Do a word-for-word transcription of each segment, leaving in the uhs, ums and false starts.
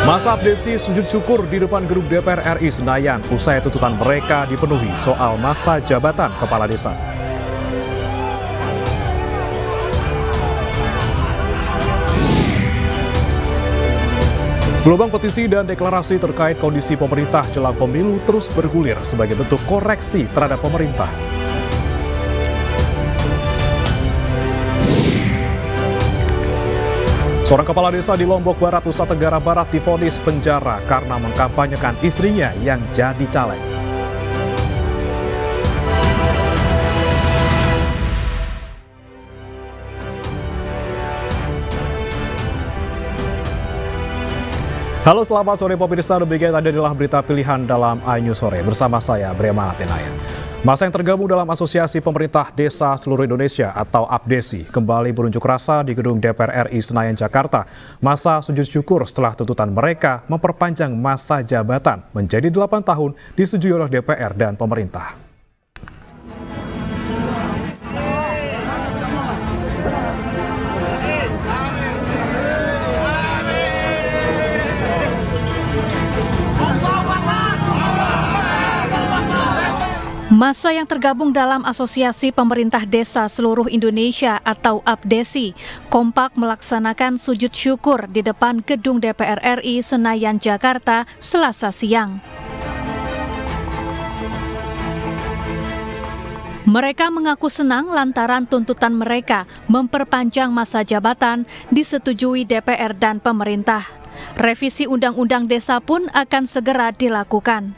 Masa abdesi sujud syukur di depan gedung D P R R I Senayan usai tuntutan mereka dipenuhi soal masa jabatan kepala desa. Gelombang petisi dan deklarasi terkait kondisi pemerintah jelang pemilu terus bergulir sebagai bentuk koreksi terhadap pemerintah. Seorang kepala desa di Lombok Barat, Nusa Tenggara Barat divonis penjara karena mengkampanyekan istrinya yang jadi caleg. Halo, selamat sore pemirsa. Demikian tadi adalah berita pilihan dalam iNews Sore bersama saya Brema Atenaya. Masa yang tergabung dalam Asosiasi Pemerintah Desa Seluruh Indonesia atau APDESI kembali berunjuk rasa di gedung D P R R I Senayan, Jakarta. Masa sujud syukur setelah tuntutan mereka memperpanjang masa jabatan menjadi delapan tahun disetujui oleh D P R dan pemerintah. Masa yang tergabung dalam Asosiasi Pemerintah Desa Seluruh Indonesia atau APDESI kompak melaksanakan sujud syukur di depan gedung D P R R I Senayan, Jakarta, Selasa siang. Mereka mengaku senang lantaran tuntutan mereka memperpanjang masa jabatan disetujui D P R dan pemerintah. Revisi Undang-Undang Desa pun akan segera dilakukan.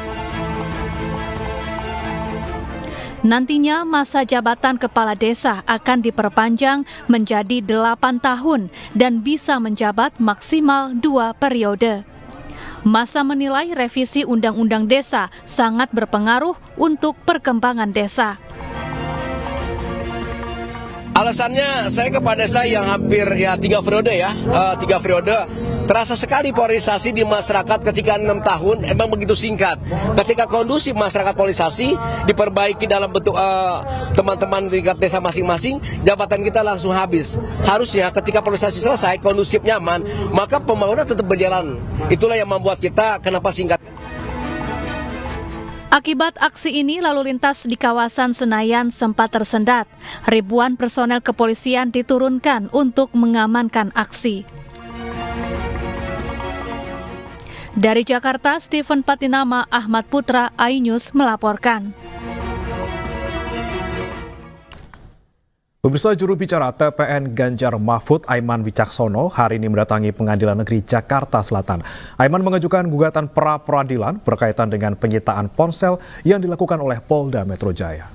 Nantinya masa jabatan kepala desa akan diperpanjang menjadi delapan tahun dan bisa menjabat maksimal dua periode. Masa menilai revisi Undang-Undang Desa sangat berpengaruh untuk perkembangan desa. Alasannya saya kepala desa yang hampir ya tiga periode ya, uh, tiga periode. Terasa sekali polarisasi di masyarakat ketika enam tahun emang begitu singkat. Ketika kondusif masyarakat polarisasi diperbaiki dalam bentuk teman-teman uh, tingkat desa masing-masing, jabatan kita langsung habis. Harusnya ketika polarisasi selesai, kondusif nyaman, maka pembangunan tetap berjalan. Itulah yang membuat kita kenapa singkat. Akibat aksi ini, lalu lintas di kawasan Senayan sempat tersendat. Ribuan personel kepolisian diturunkan untuk mengamankan aksi. Dari Jakarta, Stephen Patinama, Ahmad Putra, iNews melaporkan. Pemirsa, juru bicara T P N Ganjar Mahfud Aiman Wicaksono hari ini mendatangi Pengadilan Negeri Jakarta Selatan. Aiman mengajukan gugatan pra-peradilan berkaitan dengan penyitaan ponsel yang dilakukan oleh Polda Metro Jaya.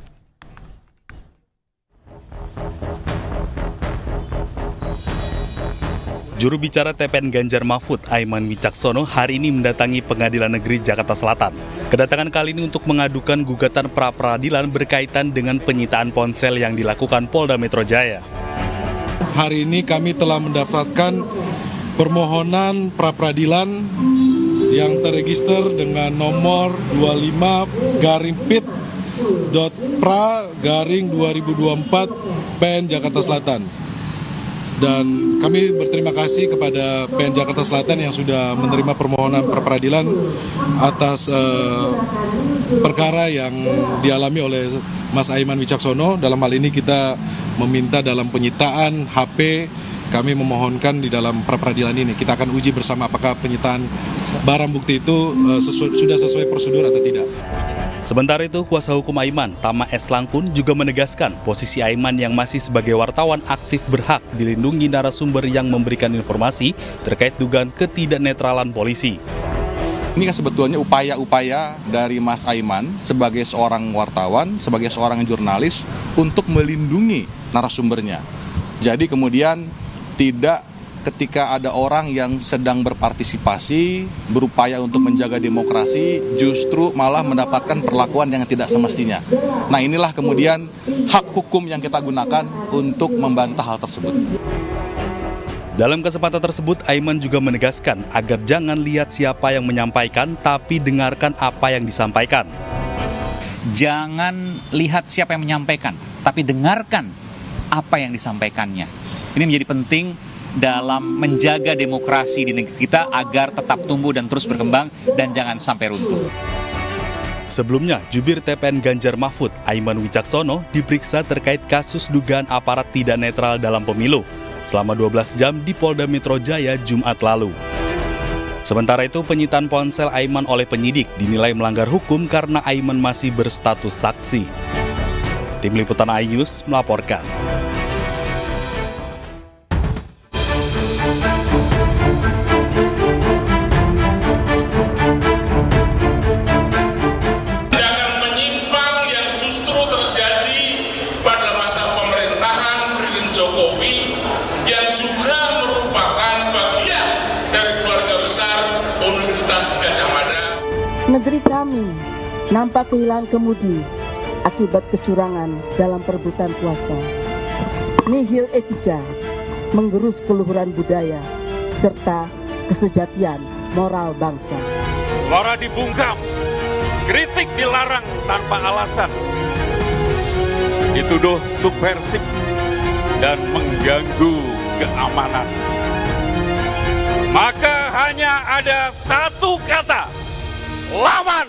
Juru bicara T P N Ganjar Mahfud Aiman Wicaksono hari ini mendatangi Pengadilan Negeri Jakarta Selatan. Kedatangan kali ini untuk mengadukan gugatan pra-peradilan berkaitan dengan penyitaan ponsel yang dilakukan Polda Metro Jaya. Hari ini kami telah mendaftarkan permohonan pra-peradilan yang terregister dengan nomor dua puluh lima garing pit dot pra garing dua ribu dua puluh empat P N Jakarta Selatan. Dan kami berterima kasih kepada P N Jakarta Selatan yang sudah menerima permohonan pra-peradilan atas uh, perkara yang dialami oleh Mas Aiman Wicaksono. Dalam hal ini kita meminta dalam penyitaan H P, kami memohonkan di dalam pra-peradilan ini. Kita akan uji bersama apakah penyitaan barang bukti itu uh, sesu sudah sesuai prosedur atau tidak. Sementara itu, kuasa hukum Aiman, Tama S. Langkun, juga menegaskan posisi Aiman yang masih sebagai wartawan aktif berhak dilindungi narasumber yang memberikan informasi terkait dugaan ketidaknetralan polisi. Ini kan sebetulnya upaya-upaya dari Mas Aiman sebagai seorang wartawan, sebagai seorang jurnalis untuk melindungi narasumbernya. Jadi kemudian tidak ketika ada orang yang sedang berpartisipasi, berupaya untuk menjaga demokrasi, justru malah mendapatkan perlakuan yang tidak semestinya. Nah, inilah kemudian hak hukum yang kita gunakan untuk membantah hal tersebut. Dalam kesempatan tersebut, Aiman juga menegaskan agar jangan lihat siapa yang menyampaikan, tapi dengarkan apa yang disampaikan. Jangan lihat siapa yang menyampaikan, tapi dengarkan apa yang disampaikannya. Ini menjadi penting dalam menjaga demokrasi di negeri kita agar tetap tumbuh dan terus berkembang dan jangan sampai runtuh. Sebelumnya, jubir T P N Ganjar Mahfud, Aiman Wicaksono, diperiksa terkait kasus dugaan aparat tidak netral dalam pemilu selama dua belas jam di Polda Metro Jaya Jumat lalu. Sementara itu, penyitaan ponsel Aiman oleh penyidik dinilai melanggar hukum karena Aiman masih berstatus saksi. Tim Liputan iNews melaporkan. Yang juga merupakan bagian dari keluarga besar Universitas Gadjah Mada. Negeri kami nampak kehilangan kemudi akibat kecurangan dalam perebutan kuasa. Nihil etika, menggerus keluhuran budaya, serta kesejatian moral bangsa. Suara dibungkam, kritik dilarang tanpa alasan, dituduh subversif dan mengganggu keamanan. Maka hanya ada satu kata, lawan.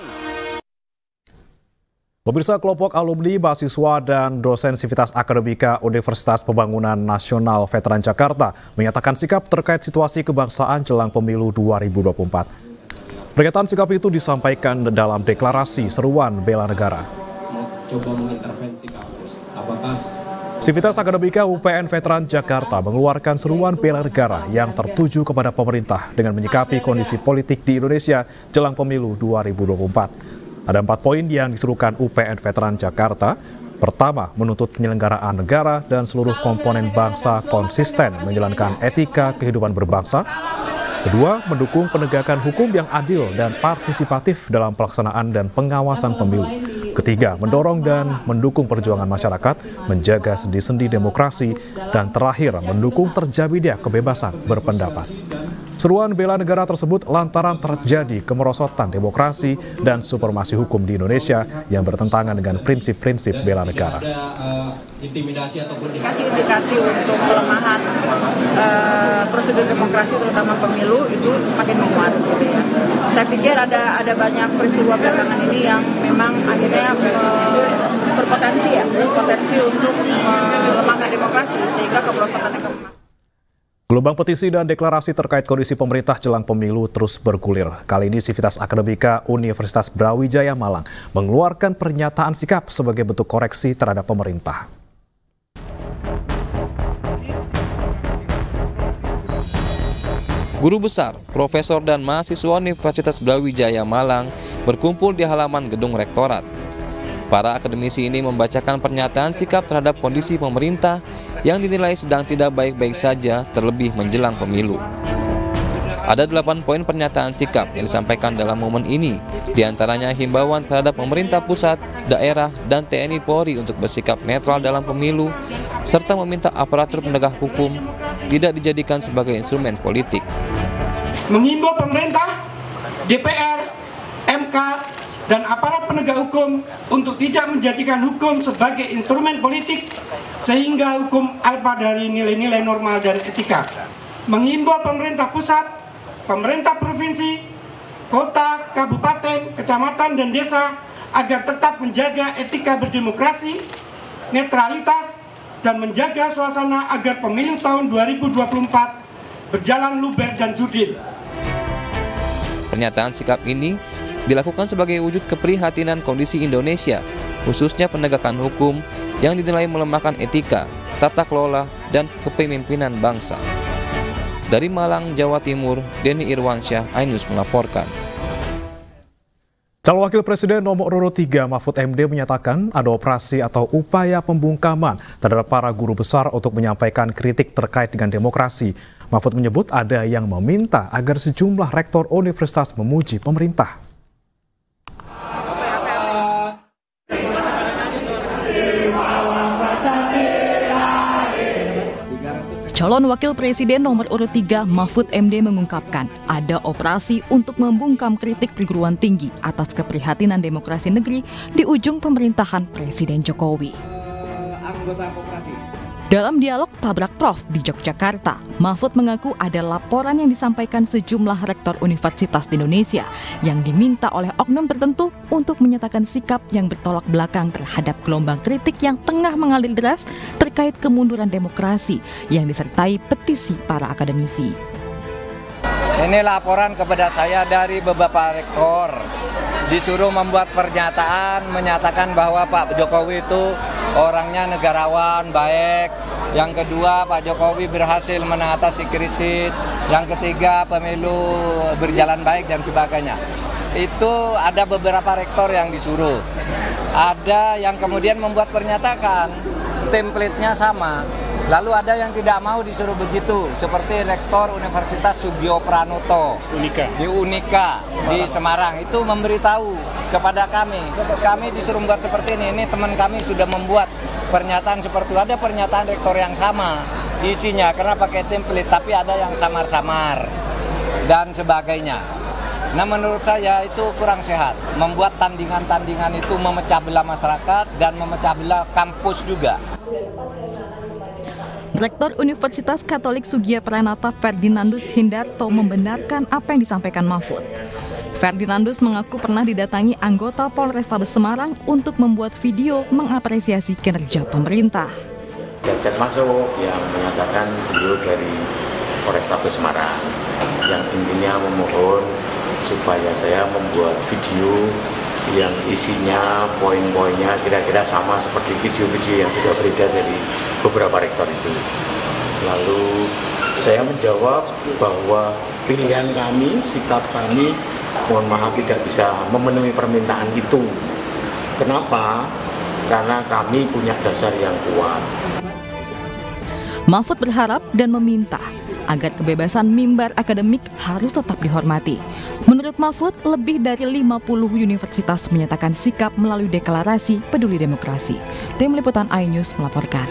Pemirsa, kelompok alumni, mahasiswa, dan dosen Sivitas Akademika Universitas Pembangunan Nasional Veteran Jakarta menyatakan sikap terkait situasi kebangsaan jelang pemilu dua ribu dua puluh empat. Pernyataan sikap itu disampaikan dalam deklarasi seruan bela negara. Coba mengintervensi kampus, apakah Sivitas Akademika U P N Veteran Jakarta mengeluarkan seruan bela negara yang tertuju kepada pemerintah dengan menyikapi kondisi politik di Indonesia jelang pemilu dua ribu dua puluh empat. Ada empat poin yang diserukan U P N Veteran Jakarta. Pertama, menuntut penyelenggaraan negara dan seluruh komponen bangsa konsisten menjalankan etika kehidupan berbangsa. Kedua, mendukung penegakan hukum yang adil dan partisipatif dalam pelaksanaan dan pengawasan pemilu. Ketiga, mendorong dan mendukung perjuangan masyarakat, menjaga sendi-sendi demokrasi, dan terakhir, mendukung terjawabnya kebebasan berpendapat. Seruan bela negara tersebut lantaran terjadi kemerosotan demokrasi dan supremasi hukum di Indonesia yang bertentangan dengan prinsip-prinsip bela negara. ada uh, intimidasi ataupun indikasi-indikasi untuk pelemahan uh, prosedur demokrasi terutama pemilu itu semakin menguat gitu ya. Saya pikir ada ada banyak peristiwa belakangan ini yang memang akhirnya uh, berpotensi ya, berpotensi untuk melemahkan demokrasi sehingga kemerosotan akan. Gelombang petisi dan deklarasi terkait kondisi pemerintah jelang pemilu terus bergulir. Kali ini Sivitas Akademika Universitas Brawijaya Malang mengeluarkan pernyataan sikap sebagai bentuk koreksi terhadap pemerintah. Guru besar, profesor dan mahasiswa Universitas Brawijaya Malang berkumpul di halaman gedung rektorat. Para akademisi ini membacakan pernyataan sikap terhadap kondisi pemerintah yang dinilai sedang tidak baik-baik saja terlebih menjelang pemilu. Ada delapan poin pernyataan sikap yang disampaikan dalam momen ini, diantaranya himbauan terhadap pemerintah pusat, daerah, dan T N I Polri untuk bersikap netral dalam pemilu, serta meminta aparatur penegak hukum tidak dijadikan sebagai instrumen politik. Menghimbau pemerintah, D P R, M K, dan aparat penegak hukum untuk tidak menjadikan hukum sebagai instrumen politik sehingga hukum alpa dari nilai-nilai normal dan etika. Menghimbau pemerintah pusat, pemerintah provinsi, kota, kabupaten, kecamatan, dan desa agar tetap menjaga etika berdemokrasi, netralitas, dan menjaga suasana agar pemilu tahun dua ribu dua puluh empat berjalan luber dan jurdil. Pernyataan sikap ini dilakukan sebagai wujud keprihatinan kondisi Indonesia, khususnya penegakan hukum yang dinilai melemahkan etika, tata kelola, dan kepemimpinan bangsa. Dari Malang, Jawa Timur, Denny Irwansyah, iNews melaporkan. Calon Wakil Presiden nomor urut tiga Mahfud M D menyatakan ada operasi atau upaya pembungkaman terhadap para guru besar untuk menyampaikan kritik terkait dengan demokrasi. Mahfud menyebut ada yang meminta agar sejumlah rektor universitas memuji pemerintah. Calon Wakil Presiden nomor urut tiga Mahfud M D mengungkapkan ada operasi untuk membungkam kritik perguruan tinggi atas keprihatinan demokrasi negeri di ujung pemerintahan Presiden Jokowi. Dalam dialog Tabrak Prof di Yogyakarta, Mahfud mengaku ada laporan yang disampaikan sejumlah rektor universitas di Indonesia yang diminta oleh oknum tertentu untuk menyatakan sikap yang bertolak belakang terhadap gelombang kritik yang tengah mengalir deras terkait kemunduran demokrasi yang disertai petisi para akademisi. Ini laporan kepada saya dari beberapa rektor, disuruh membuat pernyataan menyatakan bahwa Pak Jokowi itu orangnya negarawan, baik. Yang kedua, Pak Jokowi berhasil mengatasi krisis. Yang ketiga, pemilu berjalan baik dan sebagainya. Itu ada beberapa rektor yang disuruh. Ada yang kemudian membuat pernyataan, template-nya sama. Lalu ada yang tidak mau disuruh begitu, seperti Rektor Universitas Sugio Pranoto Unika. di Unika di Semarang itu memberitahu kepada kami, kami disuruh membuat seperti ini. Ini teman kami sudah membuat pernyataan seperti itu. Ada pernyataan rektor yang sama isinya karena pakai template, tapi ada yang samar-samar dan sebagainya. Nah, menurut saya itu kurang sehat. Membuat tandingan-tandingan itu memecah belah masyarakat dan memecah belah kampus juga. Rektor Universitas Katolik Sugia Pranata Ferdinandus Hindarto membenarkan apa yang disampaikan Mahfud. Ferdinandus mengaku pernah didatangi anggota Polrestabes Semarang untuk membuat video mengapresiasi kinerja pemerintah. Chat masuk yang menyatakan video dari Polrestabes Semarang yang intinya memohon supaya saya membuat video yang isinya poin-poinnya kira-kira sama seperti video-video yang sudah beredar dari beberapa rektor itu. Lalu saya menjawab bahwa pilihan kami, sikap kami, mohon maaf tidak bisa memenuhi permintaan itu. Kenapa? Karena kami punya dasar yang kuat. Mahfud berharap dan meminta agar kebebasan mimbar akademik harus tetap dihormati. Menurut Mahfud, lebih dari lima puluh universitas menyatakan sikap melalui deklarasi peduli demokrasi. Tim Liputan iNews melaporkan.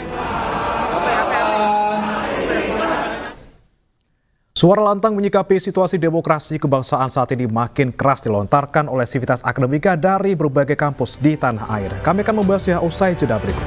Suara lantang menyikapi situasi demokrasi kebangsaan saat ini makin keras dilontarkan oleh sivitas akademika dari berbagai kampus di tanah air. Kami akan membahasnya usai jeda berikut.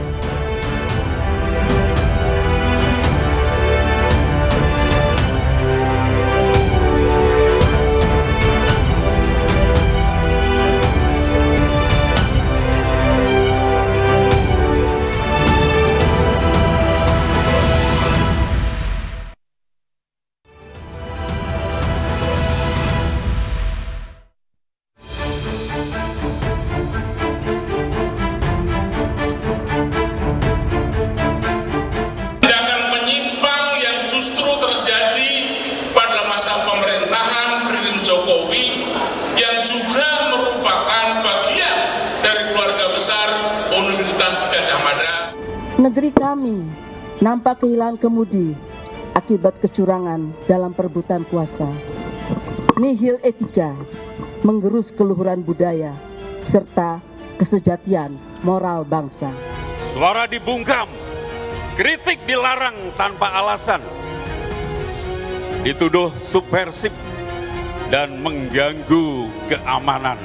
Jokowi yang juga merupakan bagian dari keluarga besar Universitas Gadjah Mada. Negeri kami nampak kehilangan kemudi akibat kecurangan dalam perebutan kuasa. Nihil etika, menggerus keluhuran budaya, serta kesejatian moral bangsa. Suara dibungkam, kritik dilarang tanpa alasan, dituduh subversif dan mengganggu keamanan.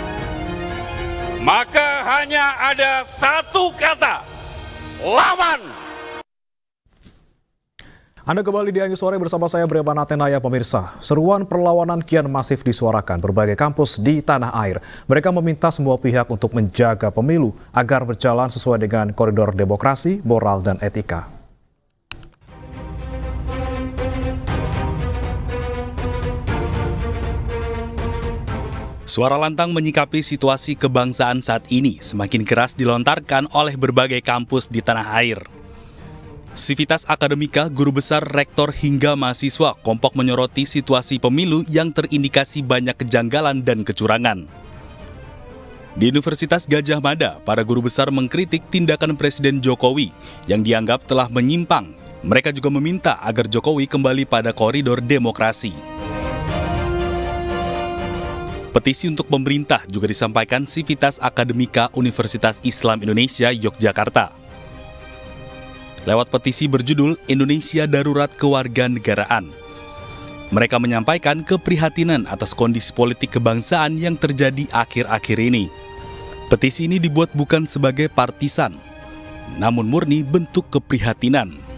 Maka hanya ada satu kata, lawan. Anda kembali di iNews Sore bersama saya Brema Natenaya, pemirsa. Seruan perlawanan kian masif disuarakan berbagai kampus di tanah air. Mereka meminta semua pihak untuk menjaga pemilu agar berjalan sesuai dengan koridor demokrasi, moral, dan etika. Suara lantang menyikapi situasi kebangsaan saat ini semakin keras dilontarkan oleh berbagai kampus di tanah air. Sivitas akademika, guru besar, rektor hingga mahasiswa kompak menyoroti situasi pemilu yang terindikasi banyak kejanggalan dan kecurangan. Di Universitas Gadjah Mada, para guru besar mengkritik tindakan Presiden Jokowi yang dianggap telah menyimpang. Mereka juga meminta agar Jokowi kembali pada koridor demokrasi. Petisi untuk pemerintah juga disampaikan Sivitas Akademika Universitas Islam Indonesia Yogyakarta. Lewat petisi berjudul Indonesia Darurat Kewarganegaraan. Mereka menyampaikan keprihatinan atas kondisi politik kebangsaan yang terjadi akhir-akhir ini. Petisi ini dibuat bukan sebagai partisan, namun murni bentuk keprihatinan.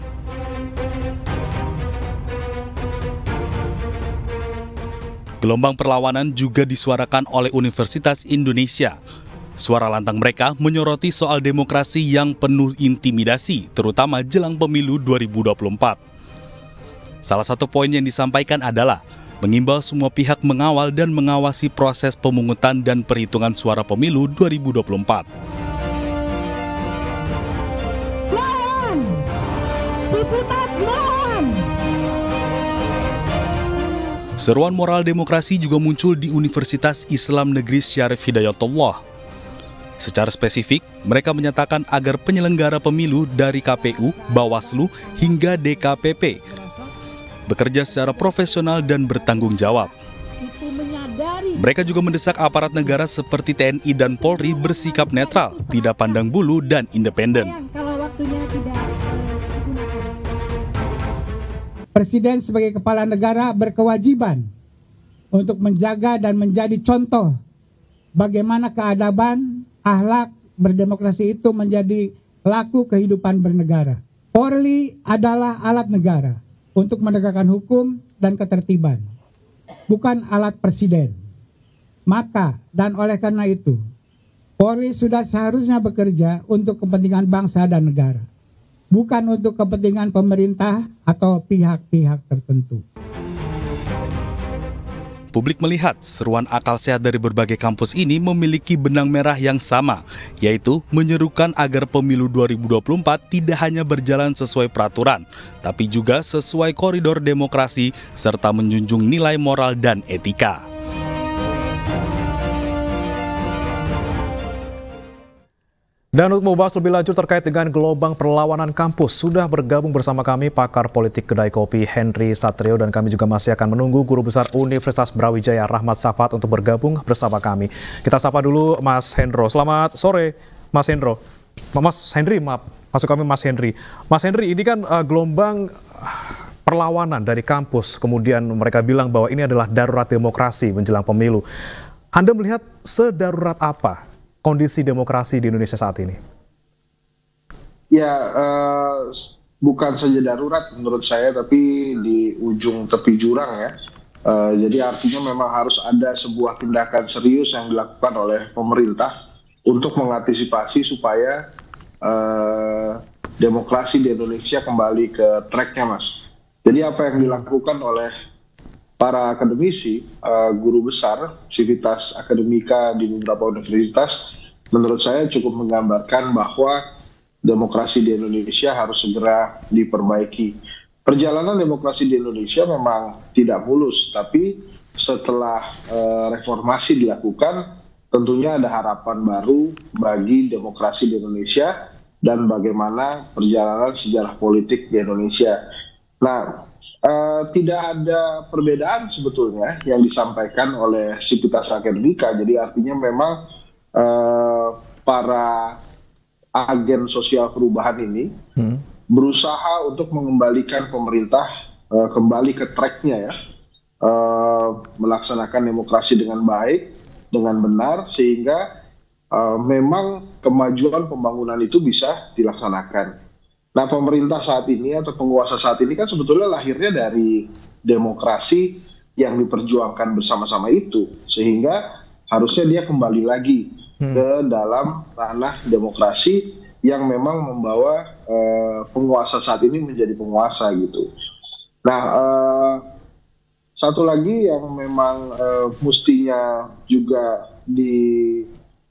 Gelombang perlawanan juga disuarakan oleh Universitas Indonesia. Suara lantang mereka menyoroti soal demokrasi yang penuh intimidasi, terutama jelang pemilu dua ribu dua puluh empat. Salah satu poin yang disampaikan adalah mengimbau semua pihak mengawal dan mengawasi proses pemungutan dan perhitungan suara pemilu dua ribu dua puluh empat. Seruan moral demokrasi juga muncul di Universitas Islam Negeri Syarif Hidayatullah. Secara spesifik, mereka menyatakan agar penyelenggara pemilu dari K P U, Bawaslu, hingga D K P P bekerja secara profesional dan bertanggung jawab. Mereka juga mendesak aparat negara seperti T N I dan Polri bersikap netral, tidak pandang bulu, dan independen. Presiden sebagai kepala negara berkewajiban untuk menjaga dan menjadi contoh bagaimana keadaban, akhlak berdemokrasi itu menjadi laku kehidupan bernegara. Polri adalah alat negara untuk menegakkan hukum dan ketertiban, bukan alat presiden. Maka dan oleh karena itu, Polri sudah seharusnya bekerja untuk kepentingan bangsa dan negara, bukan untuk kepentingan pemerintah atau pihak-pihak tertentu. Publik melihat seruan akal sehat dari berbagai kampus ini memiliki benang merah yang sama, yaitu menyerukan agar pemilu dua ribu dua puluh empat tidak hanya berjalan sesuai peraturan, tapi juga sesuai koridor demokrasi serta menjunjung nilai moral dan etika. Dan untuk membahas lebih lanjut terkait dengan gelombang perlawanan kampus, sudah bergabung bersama kami pakar politik kedai kopi Henry Satrio, dan kami juga masih akan menunggu Guru Besar Universitas Brawijaya Rahmat Safat untuk bergabung bersama kami. Kita sapa dulu Mas Hendro. Selamat sore Mas Hendro. Mas Henry, maaf, masuk kami Mas Henry. Mas Henry, ini kan uh, gelombang perlawanan dari kampus, kemudian mereka bilang bahwa ini adalah darurat demokrasi menjelang pemilu. Anda melihat sedarurat apa kondisi demokrasi di Indonesia saat ini? Ya, uh, bukan saja darurat menurut saya, tapi di ujung tepi jurang ya. Uh, jadi artinya memang harus ada sebuah tindakan serius yang dilakukan oleh pemerintah untuk mengantisipasi supaya uh, demokrasi di Indonesia kembali ke tracknya, Mas. Jadi apa yang dilakukan oleh para akademisi, uh, guru besar, sivitas akademika di beberapa universitas, menurut saya cukup menggambarkan bahwa demokrasi di Indonesia harus segera diperbaiki. Perjalanan demokrasi di Indonesia memang tidak mulus, tapi setelah uh, reformasi dilakukan, tentunya ada harapan baru bagi demokrasi di Indonesia dan bagaimana perjalanan sejarah politik di Indonesia. Nah, Uh, tidak ada perbedaan sebetulnya yang disampaikan oleh sivitas akademika. Jadi artinya memang uh, para agen sosial perubahan ini hmm. berusaha untuk mengembalikan pemerintah uh, kembali ke tracknya ya, uh, melaksanakan demokrasi dengan baik, dengan benar, sehingga uh, memang kemajuan pembangunan itu bisa dilaksanakan. Nah, pemerintah saat ini atau penguasa saat ini kan sebetulnya lahirnya dari demokrasi yang diperjuangkan bersama-sama itu, sehingga harusnya dia kembali lagi hmm. ke dalam ranah demokrasi yang memang membawa uh, penguasa saat ini menjadi penguasa gitu. Nah, uh, satu lagi yang memang uh, mestinya juga di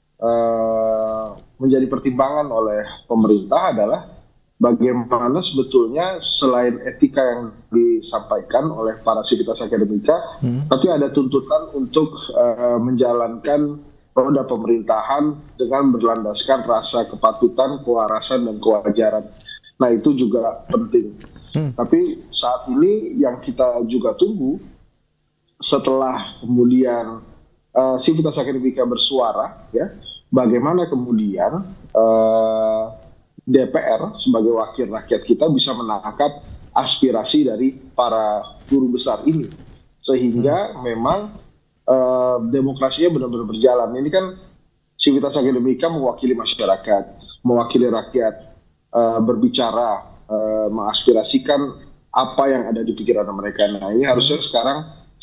uh, menjadi pertimbangan oleh pemerintah adalah bagaimana sebetulnya selain etika yang disampaikan oleh para sivitas akademika, hmm. tapi ada tuntutan untuk uh, menjalankan roda pemerintahan dengan berlandaskan rasa kepatutan, kewarasan, dan kewajaran. Nah, itu juga penting. Hmm. Tapi saat ini yang kita juga tunggu, setelah kemudian uh, sivitas akademika bersuara, ya, bagaimana kemudian uh, D P R sebagai wakil rakyat kita bisa menangkap aspirasi dari para guru besar ini, sehingga hmm. memang uh, demokrasinya benar-benar berjalan. Ini kan sivitas akademika mewakili masyarakat, mewakili rakyat, uh, berbicara, uh, mengaspirasikan apa yang ada di pikiran mereka. Nah, ini harusnya sekarang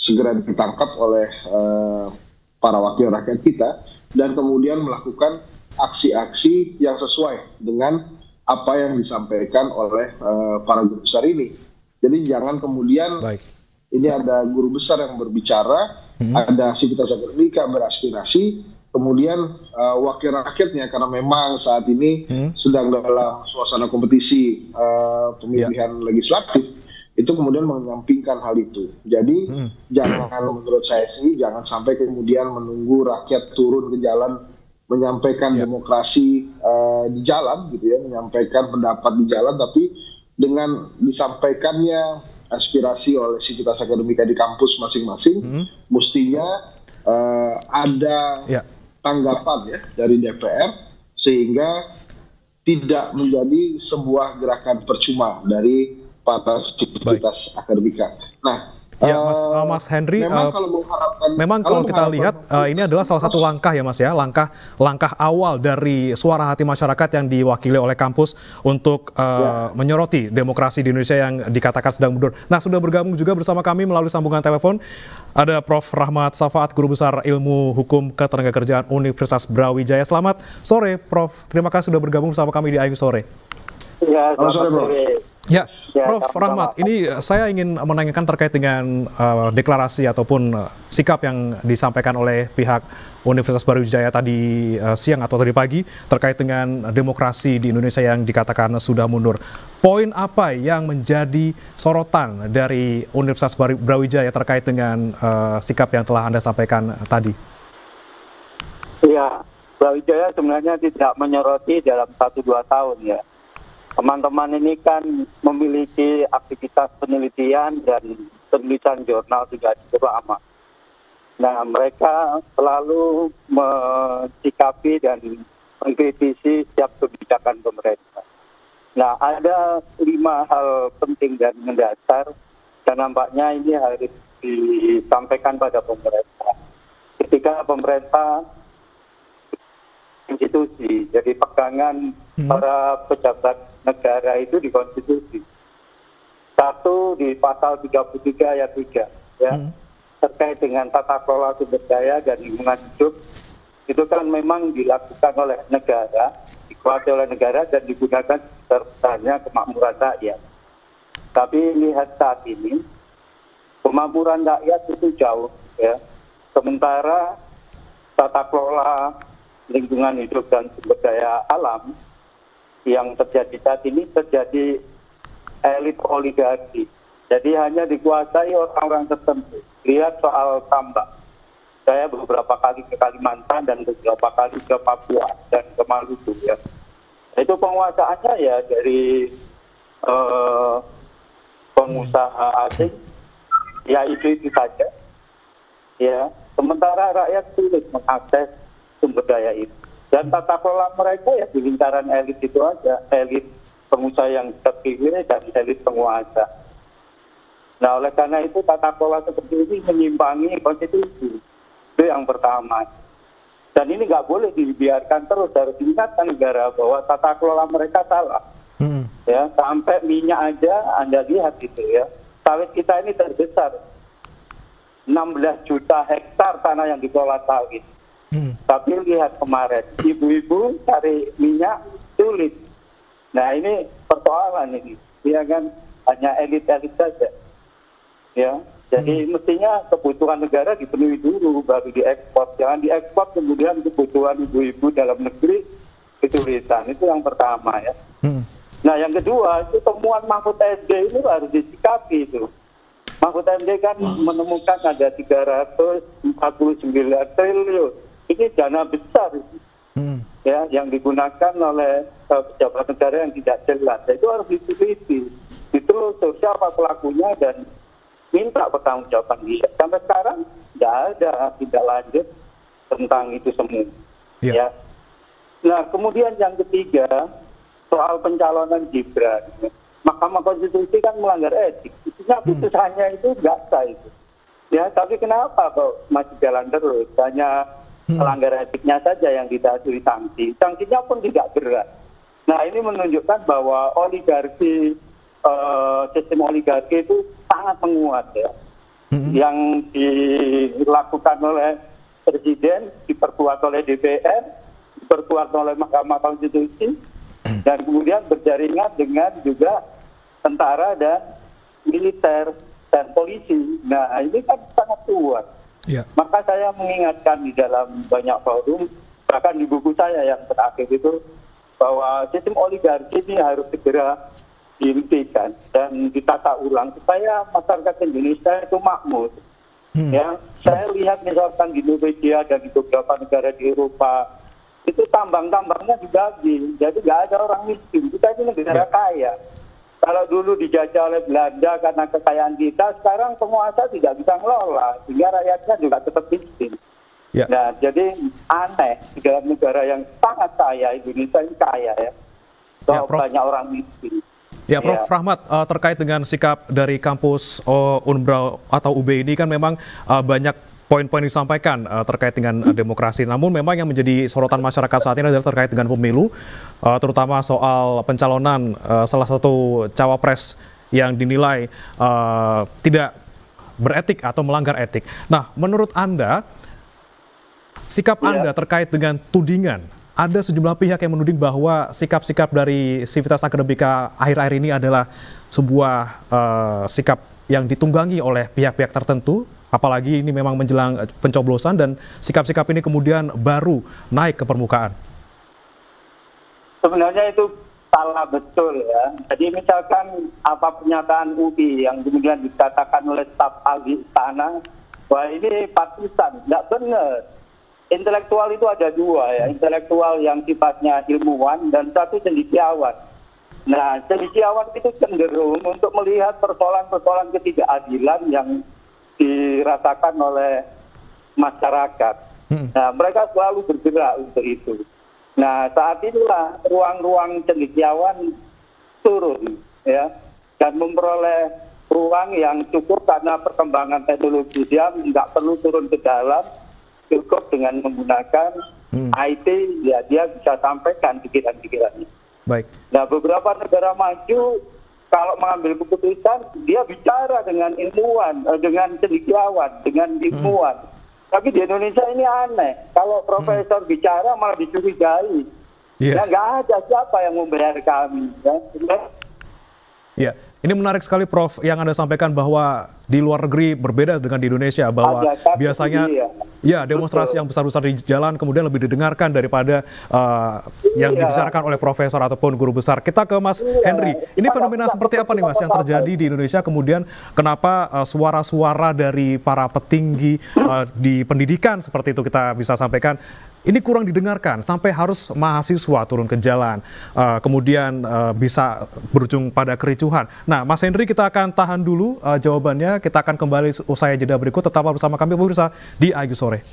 segera ditangkap oleh uh, para wakil rakyat kita dan kemudian melakukan aksi-aksi yang sesuai dengan apa yang disampaikan oleh uh, para guru besar ini. Jadi jangan kemudian Baik. ini ada guru besar yang berbicara, hmm. ada sivitas akademika beraspirasi, kemudian uh, wakil rakyatnya karena memang saat ini hmm. sedang dalam suasana kompetisi uh, pemilihan yeah. legislatif, itu kemudian menyampingkan hal itu. Jadi hmm. jangan menurut saya sih jangan sampai kemudian menunggu rakyat turun ke jalan menyampaikan ya. demokrasi uh, di jalan gitu ya, menyampaikan pendapat di jalan, tapi dengan disampaikannya aspirasi oleh sivitas akademika di kampus masing-masing, hmm. mestinya uh, ada ya. tanggapan ya dari D P R sehingga tidak menjadi sebuah gerakan percuma dari para sivitas akademika. Nah, Ya, Mas, uh, Mas Henry, memang uh, kalau, memang kalau, kalau kita lihat uh, ini adalah salah satu langkah ya Mas ya, langkah langkah awal dari suara hati masyarakat yang diwakili oleh kampus untuk uh, ya. menyoroti demokrasi di Indonesia yang dikatakan sedang mundur. Nah, sudah bergabung juga bersama kami melalui sambungan telepon ada Profesor Rahmat Safaat, Guru Besar Ilmu Hukum Ketenagakerjaan Universitas Brawijaya. Selamat sore, Prof. Terima kasih sudah bergabung bersama kami di A I Sore. Ya, selamat sore, Prof. Ya, Prof Rahmat, ini saya ingin menanyakan terkait dengan uh, deklarasi ataupun uh, sikap yang disampaikan oleh pihak Universitas Brawijaya tadi uh, siang atau tadi pagi terkait dengan demokrasi di Indonesia yang dikatakan sudah mundur. Poin apa yang menjadi sorotan dari Universitas Brawijaya terkait dengan uh, sikap yang telah Anda sampaikan tadi? Ya, Brawijaya sebenarnya tidak menyoroti dalam satu dua tahun ya. Teman-teman ini kan memiliki aktivitas penelitian dan penulisan jurnal sudah cukup lama. Nah, mereka selalu mensikapi dan mengkritisi setiap kebijakan pemerintah. Nah, ada lima hal penting dan mendasar dan nampaknya ini harus disampaikan pada pemerintah. Ketika pemerintah institusi, jadi pegangan hmm. para pejabat negara itu di konstitusi. Satu di pasal tiga puluh tiga ayat tiga ya, hmm. terkait dengan tata kelola sumber daya dan lingkungan hidup, itu kan memang dilakukan oleh negara, dikuasai oleh negara dan digunakan sebesarnya kemakmuran rakyat. Tapi lihat saat ini, kemakmuran rakyat itu jauh ya. Sementara tata kelola lingkungan hidup dan sumber daya alam yang terjadi saat ini terjadi elit oligarki. Jadi hanya dikuasai orang-orang tertentu. Lihat soal tambak. Saya beberapa kali ke Kalimantan dan beberapa kali ke Papua dan ke Maluku ya. Itu penguasaannya ya dari uh, pengusaha asing. Ya itu-itu saja. Ya, sementara rakyat sulit mengakses sumber daya itu. Dan tata kelola mereka ya di lingkaran elit itu aja, elit pengusaha yang terpilih dan elit penguasa. Nah, oleh karena itu tata kelola seperti ini menyimpangi konstitusi. Itu yang pertama. Dan ini nggak boleh dibiarkan terus, harus diingatkan negara bahwa tata kelola mereka salah. Hmm. Ya, sampai minyak aja Anda lihat itu ya. Sawit kita ini terbesar. enam belas juta hektar tanah yang dikelola sawit. Hmm. Tapi lihat kemarin, ibu-ibu cari minyak sulit. Nah ini persoalan ini, ya kan hanya elit-elit saja. Ya, jadi hmm. mestinya kebutuhan negara dipenuhi dulu, baru diekspor. Jangan diekspor kemudian kebutuhan ibu-ibu dalam negeri kesulitan. Itu yang pertama ya. Hmm. Nah yang kedua, itu temuan Mahfud M D ini harus disikapi itu. Mahfud M D kan menemukan ada tiga ratus empat puluh sembilan triliun. Ini dana besar hmm. ya yang digunakan oleh uh, pejabat negara yang tidak jelas. Itu harus diteliti, ditelusur siapa pelakunya dan minta pertanggungjawaban dia. Sampai sekarang tidak ada tidak lanjut tentang itu semua. Yeah. Ya. Nah kemudian yang ketiga soal pencalonan Gibran. Mahkamah Konstitusi kan melanggar etik. Isinya putusannya hmm. itu nggak sah itu. Ya tapi kenapa kok masih jalan terus? Hanya Hmm. melanggar etiknya saja yang didasari sanksi. Sanksinya pun tidak berat. Nah ini menunjukkan bahwa oligarki, uh, sistem oligarki itu sangat menguat ya. hmm. yang dilakukan oleh Presiden, diperkuat oleh D P R, diperkuat oleh Mahkamah Konstitusi, dan kemudian berjaringan dengan juga tentara dan militer dan polisi. Nah, ini kan sangat kuat. Ya. Maka saya mengingatkan di dalam banyak forum, bahkan di buku saya yang terakhir itu, bahwa sistem oligarki ini harus segera dihentikan dan ditata ulang supaya masyarakat Indonesia itu makmur. Hmm. Ya, saya lihat misalkan di Norwegia dan di beberapa negara di Eropa itu tambang-tambangnya dibagi, jadi nggak ada orang miskin. Kita ini negara ya. kaya. Kalau dulu dijajah oleh Belanda karena kekayaan kita, sekarang penguasa tidak bisa ngelola, sehingga rakyatnya juga tetap miskin. Ya. Nah, jadi aneh di dalam negara yang sangat kaya, Indonesia ini kaya ya, so, ya banyak orang miskin. Ya, Prof Ya. Rahmat, uh, terkait dengan sikap dari kampus uh, Unbra atau U B ini kan memang uh, banyak poin-poin disampaikan uh, terkait dengan uh, demokrasi. Namun memang yang menjadi sorotan masyarakat saat ini adalah terkait dengan pemilu, uh, terutama soal pencalonan uh, salah satu cawapres yang dinilai uh, tidak beretik atau melanggar etik. Nah, menurut Anda, sikap ya. Anda terkait dengan tudingan, ada sejumlah pihak yang menuding bahwa sikap-sikap dari Civitas Akademika akhir-akhir ini adalah sebuah uh, sikap yang ditunggangi oleh pihak-pihak tertentu, apalagi ini memang menjelang pencoblosan dan sikap-sikap ini kemudian baru naik ke permukaan. Sebenarnya itu salah betul ya. Jadi misalkan apa pernyataan U I yang kemudian dikatakan oleh staf ahli istana bahwa ini partisan, tidak benar. Intelektual itu ada dua ya, intelektual yang sifatnya ilmuwan dan satu cendekiawan. Nah, cendekiawan itu cenderung untuk melihat persoalan-persoalan ketidakadilan yang dirasakan oleh masyarakat. Hmm. Nah, mereka selalu bergerak untuk itu. Nah, saat itulah ruang-ruang cendekiawan turun, ya, dan memperoleh ruang yang cukup karena perkembangan teknologi. Dia nggak perlu turun ke dalam, cukup dengan menggunakan hmm. I T, ya dia bisa sampaikan pikiran-pikirannya. Baik. Nah, beberapa negara maju kalau mengambil keputusan, dia bicara dengan ilmuwan, dengan cendekiawan, dengan ilmuwan. Hmm. Tapi di Indonesia ini aneh. Kalau profesor hmm. bicara malah dicurigai. Yeah. Ya nggak ada siapa yang membayar kami. Ya. Ya, ini menarik sekali Prof yang Anda sampaikan bahwa di luar negeri berbeda dengan di Indonesia, bahwa ada, biasanya iya. ya demonstrasi Betul. yang besar-besar di jalan kemudian lebih didengarkan daripada uh, yang iya. dibicarakan oleh profesor ataupun guru besar. Kita ke Mas iya. Henry, ini fenomena seperti apa nih Mas yang terjadi di Indonesia, kemudian kenapa uh, suara-suara dari para petinggi uh, di pendidikan seperti itu kita bisa sampaikan ini kurang didengarkan sampai harus mahasiswa turun ke jalan, uh, kemudian uh, bisa berujung pada kericuhan. Nah, Mas Henry, kita akan tahan dulu uh, jawabannya. Kita akan kembali usai jeda berikut. Tetaplah bersama kami pemirsa di A I Sore.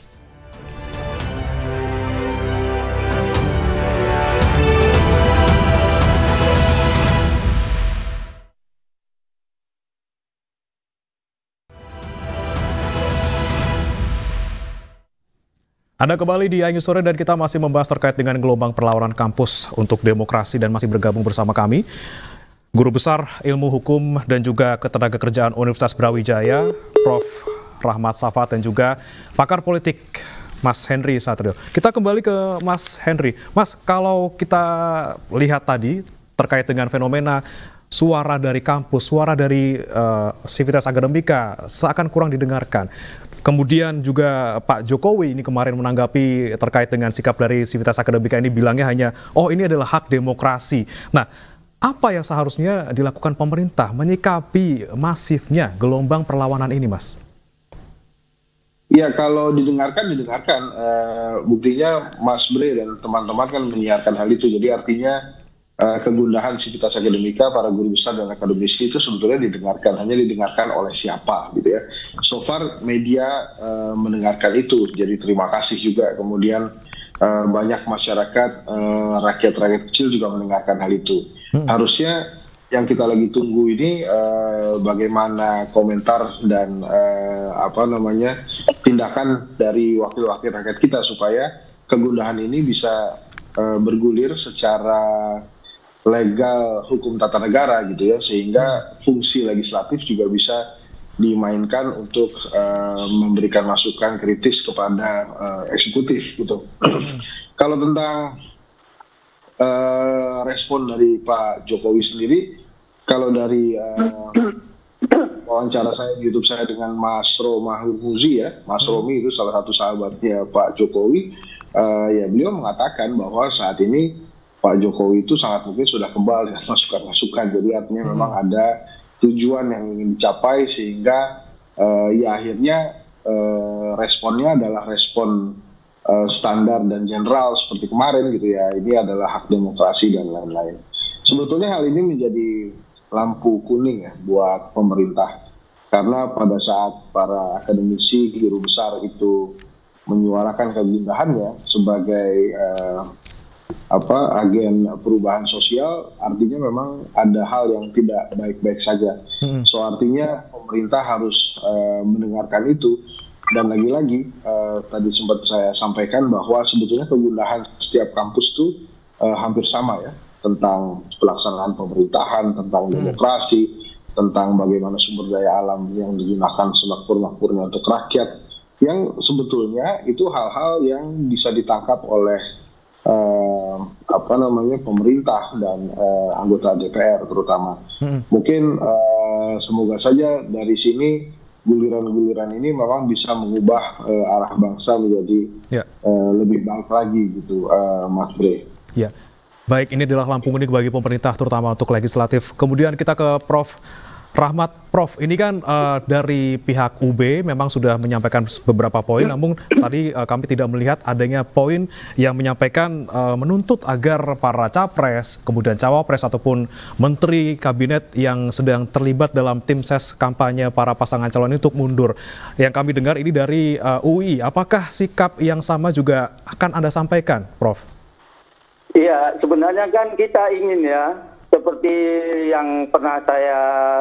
Anda kembali di A I Sore dan kita masih membahas terkait dengan gelombang perlawanan kampus untuk demokrasi dan masih bergabung bersama kami Guru Besar Ilmu Hukum dan juga Ketenagakerjaan Universitas Brawijaya, Prof Rahmat Safat, dan juga pakar politik Mas Henry Satrio. Kita kembali ke Mas Henry. Mas, kalau kita lihat tadi terkait dengan fenomena suara dari kampus, suara dari uh, Civitas Akademika seakan kurang didengarkan. Kemudian juga Pak Jokowi ini kemarin menanggapi terkait dengan sikap dari Civitas Akademika ini, bilangnya hanya, oh ini adalah hak demokrasi. Nah, apa yang seharusnya dilakukan pemerintah menyikapi masifnya gelombang perlawanan ini, Mas? Ya, kalau didengarkan, didengarkan. Uh, buktinya Mas Bre dan teman-teman kan menyiarkan hal itu. Jadi artinya uh, kegundahan Civitas Akademika, para guru besar dan akademisi itu sebetulnya didengarkan. Hanya didengarkan oleh siapa, gitu ya. So far media uh, mendengarkan itu. Jadi terima kasih juga. Kemudian uh, banyak masyarakat, uh, rakyat-rakyat kecil juga mendengarkan hal itu. Hmm. Harusnya yang kita lagi tunggu ini uh, bagaimana komentar dan uh, apa namanya tindakan dari wakil-wakil rakyat kita supaya kegundahan ini bisa uh, bergulir secara legal hukum tata negara gitu ya, sehingga fungsi legislatif juga bisa dimainkan untuk uh, memberikan masukan kritis kepada uh, eksekutif gitu. Kalau tentang uh, respon dari Pak Jokowi sendiri, kalau dari uh, wawancara saya di YouTube saya dengan Mas Romahur Muzi ya, Mas Romi itu salah satu sahabatnya Pak Jokowi, uh, ya beliau mengatakan bahwa saat ini Pak Jokowi itu sangat mungkin sudah kebal dengan masukan-masukan, jadi artinya hmm. memang ada tujuan yang ingin dicapai sehingga uh, ya akhirnya uh, responnya adalah respon uh, standar dan general seperti kemarin gitu ya. Ini adalah hak demokrasi dan lain-lain. Sebetulnya hal ini menjadi lampu kuning ya buat pemerintah, karena pada saat para akademisi guru besar itu menyuarakan kegundahannya sebagai uh, apa agen perubahan sosial, artinya memang ada hal yang tidak baik-baik saja. Hmm. So artinya pemerintah harus uh, mendengarkan itu, dan lagi-lagi uh, tadi sempat saya sampaikan bahwa sebetulnya kegundahan setiap kampus itu uh, hampir sama ya, tentang pelaksanaan pemerintahan, tentang demokrasi, hmm. tentang bagaimana sumber daya alam yang digunakan semakmur-makmurnya untuk rakyat, yang sebetulnya itu hal-hal yang bisa ditangkap oleh Uh, apa namanya pemerintah dan uh, anggota D P R terutama. Hmm. Mungkin uh, semoga saja dari sini guliran-guliran ini memang bisa mengubah uh, arah bangsa menjadi ya. uh, lebih baik lagi gitu, uh, Mas Bre. Ya, baik, ini adalah lampu kuning bagi pemerintah terutama untuk legislatif. Kemudian kita ke Prof Rahmat. Prof, ini kan uh, dari pihak U B memang sudah menyampaikan beberapa poin, namun tadi uh, kami tidak melihat adanya poin yang menyampaikan uh, menuntut agar para capres, kemudian cawapres ataupun menteri kabinet yang sedang terlibat dalam tim ses kampanye para pasangan calon ini untuk mundur. Yang kami dengar ini dari uh, U I. Apakah sikap yang sama juga akan Anda sampaikan, Prof? Iya, sebenarnya kan kita ingin ya, seperti yang pernah saya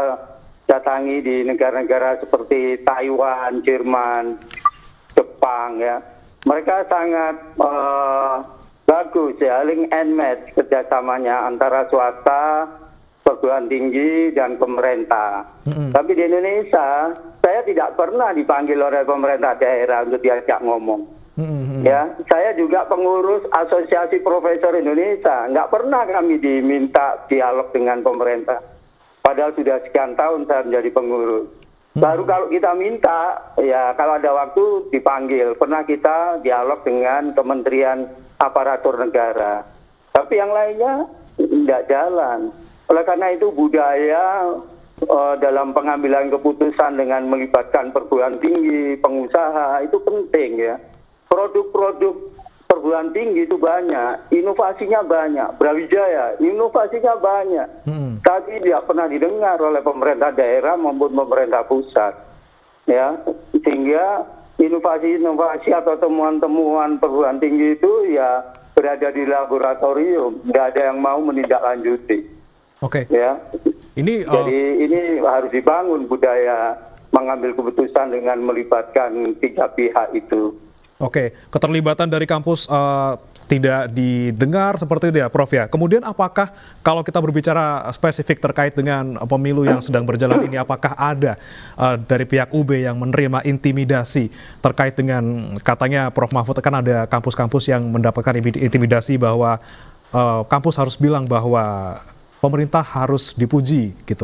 datangi di negara-negara seperti Taiwan, Jerman, Jepang ya. Mereka sangat uh, bagus ya, link and match kerjasamanya antara swasta, perguruan tinggi, dan pemerintah. Mm-hmm. Tapi di Indonesia, saya tidak pernah dipanggil oleh pemerintah daerah untuk diajak ngomong. Mm-hmm. Ya, saya juga pengurus Asosiasi Profesor Indonesia. Nggak pernah kami diminta dialog dengan pemerintah. Padahal sudah sekian tahun saya menjadi pengurus. Baru kalau kita minta, ya kalau ada waktu dipanggil. Pernah kita dialog dengan Kementerian Aparatur Negara. Tapi yang lainnya tidak jalan. Oleh karena itu budaya uh, dalam pengambilan keputusan dengan melibatkan perguruan tinggi, pengusaha, itu penting ya. Produk-produk perguruan tinggi itu banyak, inovasinya banyak, Brawijaya, inovasinya banyak. Hmm. Tapi tidak pernah didengar oleh pemerintah daerah maupun pemerintah pusat. Ya, sehingga inovasi-inovasi atau temuan-temuan perguruan tinggi itu ya berada di laboratorium, tidak ada yang mau menindaklanjuti. Oke. Okay. Ya. Ini uh... jadi ini harus dibangun budaya mengambil keputusan dengan melibatkan tiga pihak itu. Oke, keterlibatan dari kampus uh, tidak didengar seperti itu ya, Prof ya. Kemudian apakah kalau kita berbicara spesifik terkait dengan pemilu yang sedang berjalan ini, apakah ada uh, dari pihak U B yang menerima intimidasi terkait dengan katanya Prof Mahfud kan ada kampus-kampus yang mendapatkan intimidasi bahwa uh, kampus harus bilang bahwa pemerintah harus dipuji gitu?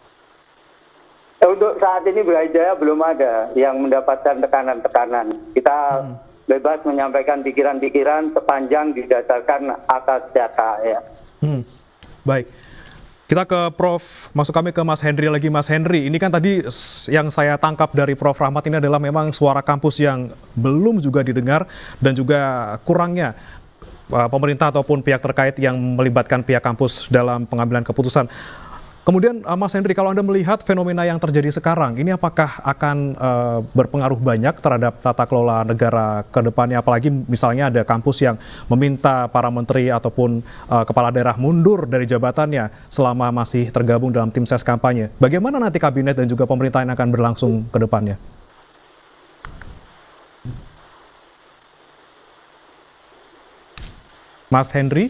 Untuk saat ini Brawijaya belum ada yang mendapatkan tekanan-tekanan. Kita hmm. bebas menyampaikan pikiran-pikiran sepanjang didasarkan atas data ya. Hmm. Baik. Kita ke Prof, masuk kami ke Mas Henry lagi. Mas Henry, ini kan tadi yang saya tangkap dari Prof Rahmat ini adalah memang suara kampus yang belum juga didengar dan juga kurangnya uh, pemerintah ataupun pihak terkait yang melibatkan pihak kampus dalam pengambilan keputusan. Kemudian uh, Mas Henry, kalau Anda melihat fenomena yang terjadi sekarang, ini apakah akan uh, berpengaruh banyak terhadap tata kelola negara ke depannya? Apalagi misalnya ada kampus yang meminta para menteri ataupun uh, kepala daerah mundur dari jabatannya selama masih tergabung dalam tim ses kampanye. Bagaimana nanti kabinet dan juga pemerintahan akan berlangsung ke depannya? Mas Henry?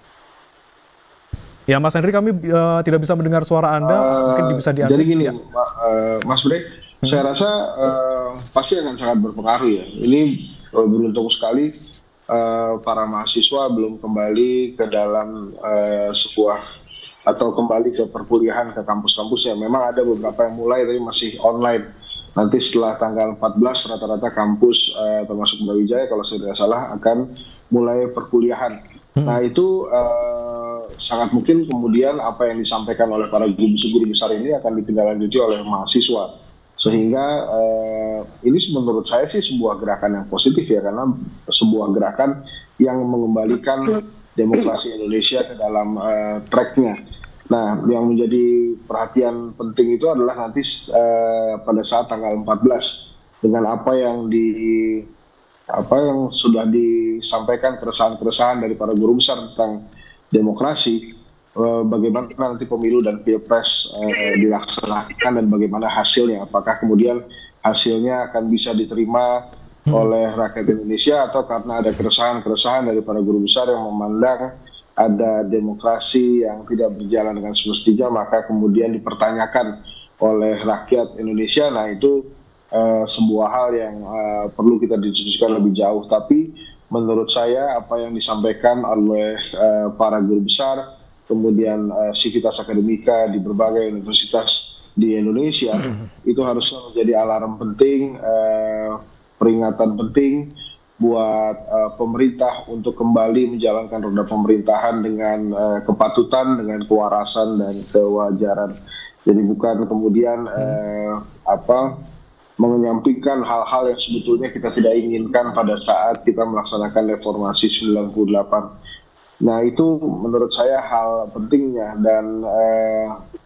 Ya, Mas Henry, kami uh, tidak bisa mendengar suara Anda, uh, mungkin bisa diambil. Jadi gini, ya. uh, Mas Bre, Saya rasa uh, pasti akan sangat berpengaruh ya. Ini uh, beruntung sekali uh, para mahasiswa belum kembali ke dalam uh, sebuah atau kembali ke perkuliahan ke kampus-kampus ya. Memang ada beberapa yang mulai tapi masih online. Nanti setelah tanggal empat belas rata-rata kampus uh, termasuk Brawijaya kalau saya tidak salah akan mulai perkuliahan. Hmm. Nah itu uh, sangat mungkin kemudian apa yang disampaikan oleh para guru besar ini akan ditindaklanjuti oleh mahasiswa. Sehingga uh, ini menurut saya sih sebuah gerakan yang positif ya, karena sebuah gerakan yang mengembalikan demokrasi Indonesia ke dalam uh, tracknya. Nah, yang menjadi perhatian penting itu adalah nanti uh, pada saat tanggal empat belas dengan apa yang di apa yang sudah disampaikan keresahan-keresahan dari para guru besar tentang demokrasi. Bagaimana nanti pemilu dan pilpres eh, dilaksanakan dan bagaimana hasilnya, apakah kemudian hasilnya akan bisa diterima hmm. oleh rakyat Indonesia atau karena ada keresahan-keresahan dari para guru besar yang memandang ada demokrasi yang tidak berjalan dengan semestinya maka kemudian dipertanyakan oleh rakyat Indonesia. Nah itu eh, sebuah hal yang eh, perlu kita diskusikan lebih jauh, tapi menurut saya apa yang disampaikan oleh eh, para guru besar kemudian uh, sivitas akademika di berbagai universitas di Indonesia itu harusnya menjadi alarm penting, uh, peringatan penting buat uh, pemerintah untuk kembali menjalankan roda pemerintahan dengan uh, kepatutan, dengan kewarasan dan kewajaran. Jadi bukan kemudian uh, apa menyampingkan hal-hal yang sebetulnya kita tidak inginkan pada saat kita melaksanakan reformasi sembilan puluh delapan. Nah itu menurut saya hal pentingnya dan eh,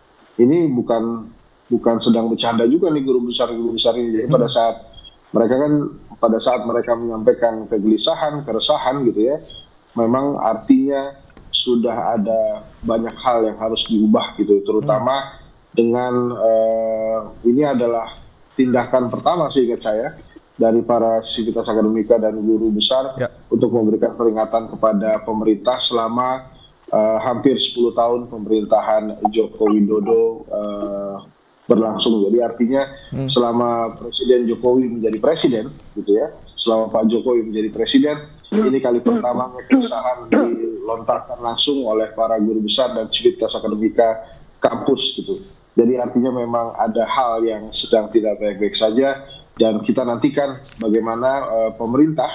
ini bukan bukan sedang bercanda juga nih guru besar guru besar ini. Jadi pada saat mereka kan pada saat mereka menyampaikan kegelisahan, keresahan gitu ya, memang artinya sudah ada banyak hal yang harus diubah gitu, terutama dengan eh, ini adalah tindakan pertama seingat saya dari para sivitas akademika dan guru besar ya. Untuk memberikan peringatan kepada pemerintah selama uh, hampir sepuluh tahun pemerintahan Joko Widodo uh, berlangsung. Jadi artinya hmm. selama Presiden Jokowi menjadi presiden, gitu ya, selama Pak Jokowi menjadi presiden, hmm. ini kali pertama keresahan dilontarkan langsung oleh para guru besar dan sivitas akademika kampus, gitu. Jadi artinya memang ada hal yang sedang tidak baik-baik saja. Dan kita nantikan bagaimana uh, pemerintah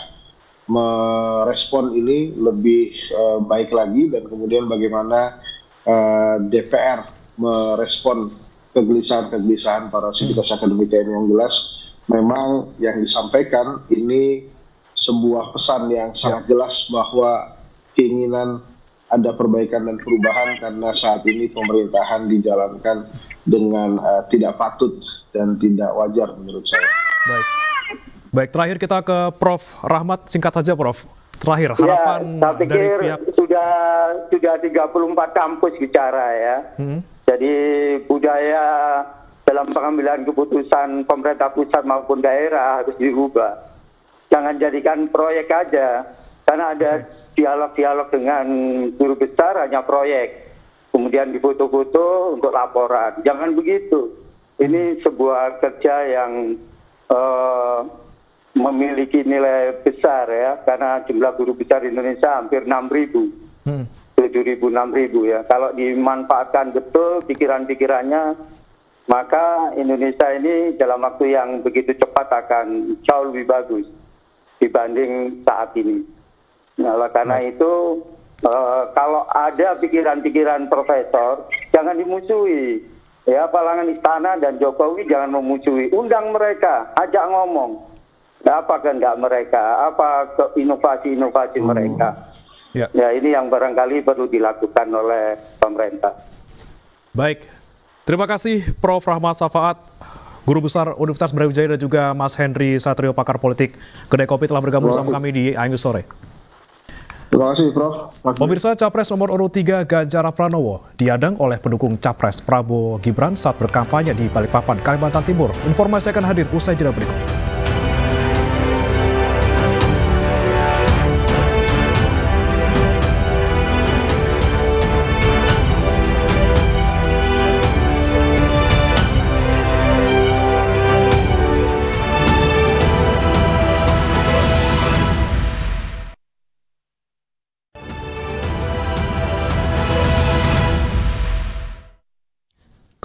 merespon ini lebih uh, baik lagi dan kemudian bagaimana uh, D P R merespon kegelisahan-kegelisahan para sivitas akademika ini. Yang jelas memang yang disampaikan ini sebuah pesan yang sangat jelas bahwa keinginan ada perbaikan dan perubahan karena saat ini pemerintahan dijalankan dengan uh, tidak patut dan tidak wajar menurut saya. Baik, baik. Terakhir kita ke Profesor Rahmat, singkat saja, Prof. Terakhir harapan ya, saya pikir dari pihak sudah sudah tiga puluh empat kampus bicara ya. Hmm. Jadi budaya dalam pengambilan keputusan pemerintah pusat maupun daerah harus diubah. Jangan jadikan proyek aja, karena ada dialog-dialog dengan guru besar hanya proyek, kemudian difoto-foto untuk laporan. Jangan begitu. Ini sebuah kerja yang Uh, memiliki nilai besar ya, karena jumlah guru besar Indonesia hampir enam ribu, hmm. tujuh ribu, enam ribu ya. Kalau dimanfaatkan betul pikiran-pikirannya, maka Indonesia ini dalam waktu yang begitu cepat akan jauh lebih bagus dibanding saat ini. Nah, karena hmm. itu uh, kalau ada pikiran-pikiran profesor, jangan dimusuhi. Ya, Palangan Istana dan Jokowi jangan memusuhi, undang mereka, ajak ngomong. Apa kehendak mereka, apa inovasi-inovasi hmm. mereka. Ya. ya, ini yang barangkali perlu dilakukan oleh pemerintah. Baik, terima kasih Profesor Rahmat Safaat, Guru Besar Universitas Brawijaya, dan juga Mas Henry Satrio, pakar politik Kedai Kopi, telah bergabung bersama kami di A I News Sore. Terima kasih, Prof. Pemirsa, Capres nomor urut tiga Ganjar Pranowo diadang oleh pendukung Capres Prabowo Gibran saat berkampanye di Balikpapan, Kalimantan Timur. Informasi akan hadir usai jeda berikut.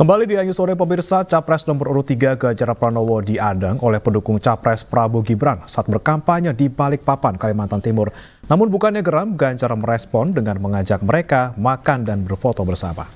Kembali di Anju Sore pemirsa, Capres nomor urut tiga Ganjar Pranowo diadang oleh pendukung Capres Prabowo Gibran saat berkampanye di Balikpapan, Kalimantan Timur. Namun bukannya geram, Ganjar merespon dengan mengajak mereka makan dan berfoto bersama.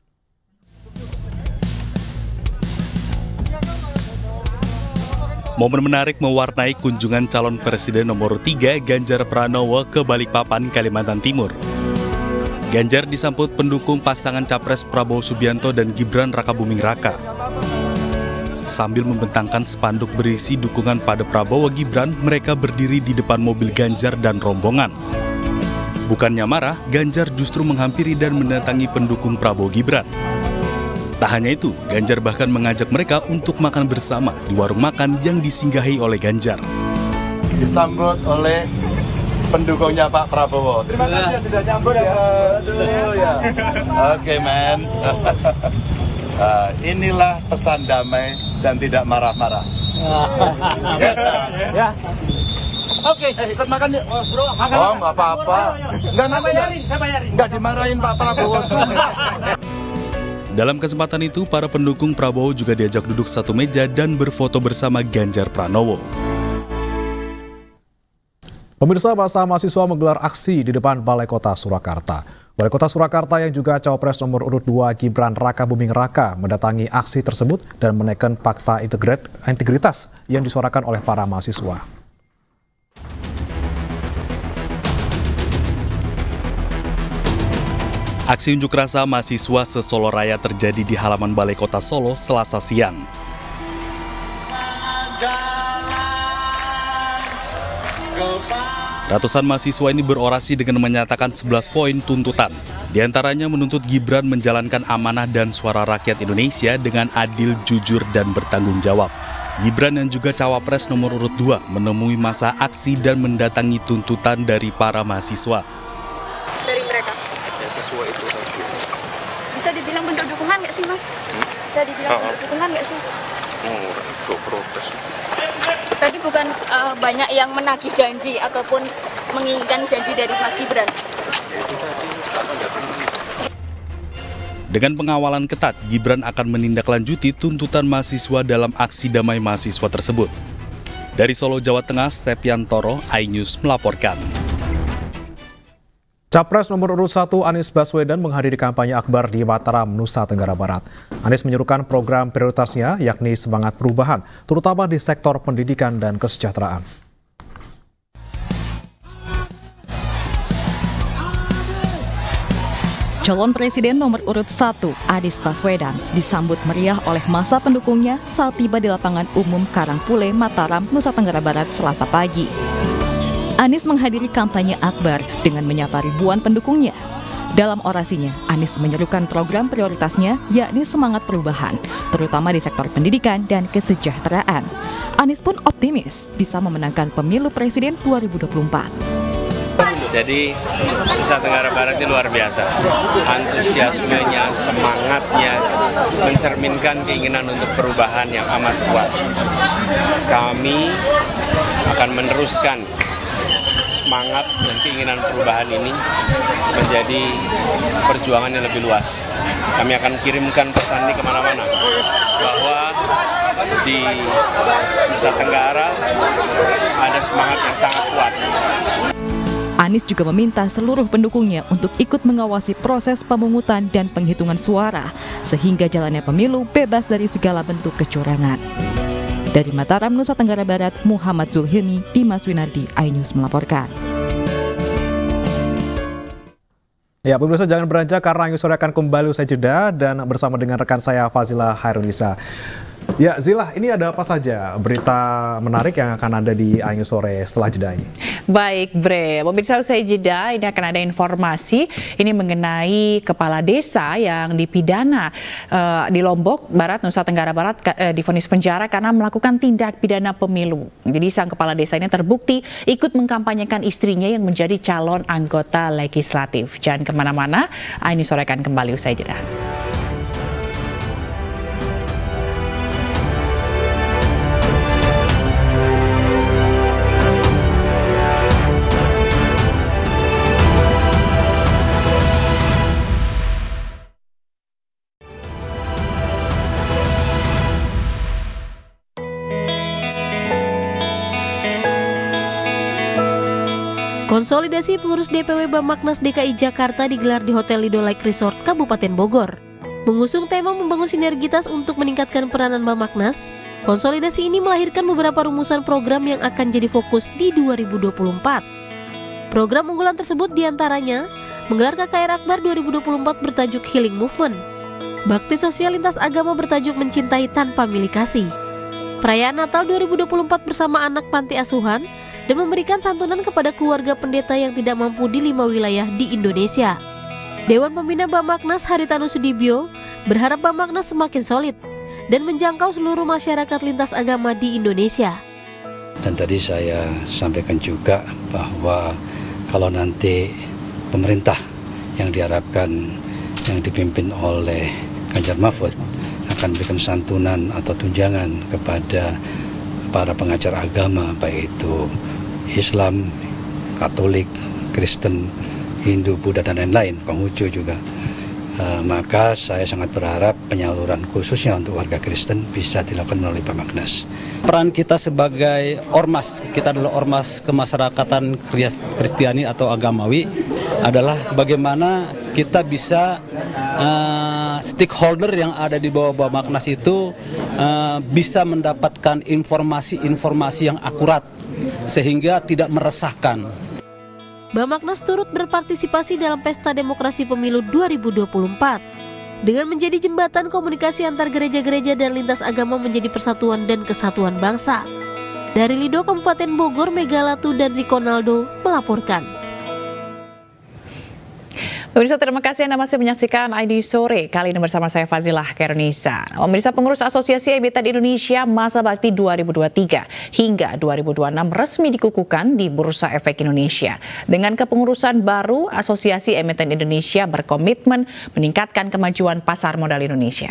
Momen menarik mewarnai kunjungan calon presiden nomor tiga Ganjar Pranowo ke Balikpapan, Kalimantan Timur. Ganjar disambut pendukung pasangan Capres Prabowo Subianto dan Gibran Rakabuming Raka. Sambil membentangkan spanduk berisi dukungan pada Prabowo Gibran, mereka berdiri di depan mobil Ganjar dan rombongan. Bukannya marah, Ganjar justru menghampiri dan mendatangi pendukung Prabowo Gibran. Tak hanya itu, Ganjar bahkan mengajak mereka untuk makan bersama di warung makan yang disinggahi oleh Ganjar. Disambut oleh pendukungnya Pak Prabowo. Terima kasih sudah nyambut ya. Aduh, ya. Oke, men. uh, inilah pesan damai dan tidak marah-marah. Yes, ya. Oke, eh, ikut makan yuk. Oh, bro, makan. Oh, nggak apa-apa. Nggak nanti nggak dimarahin Pak Prabowo. Dalam kesempatan itu, para pendukung Prabowo juga diajak duduk satu meja dan berfoto bersama Ganjar Pranowo. Pemirsa, masa mahasiswa menggelar aksi di depan Balai Kota Surakarta. Balai Kota Surakarta yang juga Cawapres nomor urut dua Gibran Rakabuming Raka mendatangi aksi tersebut dan menekan fakta integritas yang disuarakan oleh para mahasiswa. Aksi unjuk rasa mahasiswa se-Solo Raya terjadi di halaman Balai Kota Solo Selasa siang. Ratusan mahasiswa ini berorasi dengan menyatakan sebelas poin tuntutan. Di antaranya menuntut Gibran menjalankan amanah dan suara rakyat Indonesia dengan adil, jujur, dan bertanggung jawab. Gibran yang juga Cawapres nomor urut dua menemui masa aksi dan mendatangi tuntutan dari para mahasiswa. Dari mereka. Ya, sesuai itu. Bisa dibilang bentuk dukungan nggak sih, Mas? Bisa dibilang uh -huh. bentuk dukungan nggak sih? Oh, untuk protes. Tadi bukan uh, banyak yang menagih janji ataupun menginginkan janji dari Mas Gibran. Dengan pengawalan ketat, Gibran akan menindaklanjuti tuntutan mahasiswa dalam aksi damai mahasiswa tersebut. Dari Solo, Jawa Tengah, Stepiantoro, iNews melaporkan. Capres nomor urut satu Anies Baswedan menghadiri kampanye akbar di Mataram, Nusa Tenggara Barat. Anies menyerukan program prioritasnya yakni semangat perubahan, terutama di sektor pendidikan dan kesejahteraan. Calon Presiden nomor urut satu Anies Baswedan disambut meriah oleh massa pendukungnya saat tiba di lapangan umum Karangpule, Mataram, Nusa Tenggara Barat Selasa pagi. Anies menghadiri kampanye akbar dengan menyapa ribuan pendukungnya. Dalam orasinya, Anies menyerukan program prioritasnya yakni semangat perubahan, terutama di sektor pendidikan dan kesejahteraan. Anies pun optimis bisa memenangkan pemilu presiden dua ribu dua puluh empat. Jadi Nusa Tenggara Barat ini luar biasa, antusiasmenya, semangatnya, mencerminkan keinginan untuk perubahan yang amat kuat. Kami akan meneruskan semangat dan keinginan perubahan ini menjadi perjuangan yang lebih luas. Kami akan kirimkan pesan ini kemana-mana, bahwa di Nusa Tenggara ada semangat yang sangat kuat. Anies juga meminta seluruh pendukungnya untuk ikut mengawasi proses pemungutan dan penghitungan suara, sehingga jalannya pemilu bebas dari segala bentuk kecurangan. Dari Mataram, Nusa Tenggara Barat, Muhammad Zulhilmi, Dimas Winardi, iNews melaporkan. Ya, pemirsa jangan beranjak karena Anju Sore akan kembali usai jeda dan bersama dengan rekan saya Fazila Hairunisa. Ya, Zila, ini ada apa saja berita menarik yang akan ada di Anju Sore setelah jeda ini? Baik, Bre. Pemirsa usai jeda, ini akan ada informasi ini mengenai kepala desa yang dipidana uh, di Lombok Barat, Nusa Tenggara Barat, uh, divonis penjara karena melakukan tindak pidana pemilu. Jadi sang kepala desa ini terbukti ikut mengkampanyekan istrinya yang menjadi calon anggota legislatif. Jangan kemana-mana, Anju Sore akan kembali usai jeda. Konsolidasi pengurus D P W Bammaknas D K I Jakarta digelar di Hotel Lido Lake Resort, Kabupaten Bogor. Mengusung tema membangun sinergitas untuk meningkatkan peranan Bammaknas, konsolidasi ini melahirkan beberapa rumusan program yang akan jadi fokus di dua ribu dua puluh empat. Program unggulan tersebut diantaranya menggelar K K R Akbar dua ribu dua puluh empat bertajuk Healing Movement, bakti sosial lintas agama bertajuk Mencintai Tanpa Milik Kasih, perayaan Natal dua ribu dua puluh empat bersama anak panti asuhan, dan memberikan santunan kepada keluarga pendeta yang tidak mampu di lima wilayah di Indonesia. Dewan Pembina Bammaknas Haritanu Sudibyo berharap Bammaknas semakin solid dan menjangkau seluruh masyarakat lintas agama di Indonesia. Dan tadi saya sampaikan juga bahwa kalau nanti pemerintah yang diharapkan yang dipimpin oleh Ganjar Mahfud akan berikan santunan atau tunjangan kepada para pengajar agama, baik itu Islam, Katolik, Kristen, Hindu, Buddha, dan lain-lain, Konghucu juga. Uh, maka saya sangat berharap penyaluran khususnya untuk warga Kristen bisa dilakukan melalui Bammaknas. Peran kita sebagai ormas, kita adalah ormas kemasyarakatan Kristiani atau agamawi, adalah bagaimana kita bisa uh, stakeholder yang ada di bawah Bammaknas itu uh, bisa mendapatkan informasi-informasi yang akurat sehingga tidak meresahkan. Bammaknas turut berpartisipasi dalam Pesta Demokrasi Pemilu dua ribu dua puluh empat dengan menjadi jembatan komunikasi antar gereja-gereja dan lintas agama menjadi persatuan dan kesatuan bangsa. Dari Lido Kabupaten Bogor, Megalatu dan Rikonaldo melaporkan. Pemirsa, terima kasih Anda masih menyaksikan I D Sore. Kali ini bersama saya Fazilah Kairunisa. Pemirsa, pengurus Asosiasi Emiten Indonesia Masa Bakti dua ribu dua puluh tiga hingga dua ribu dua puluh enam resmi dikukuhkan di Bursa Efek Indonesia. Dengan kepengurusan baru, Asosiasi Emiten Indonesia berkomitmen meningkatkan kemajuan pasar modal Indonesia.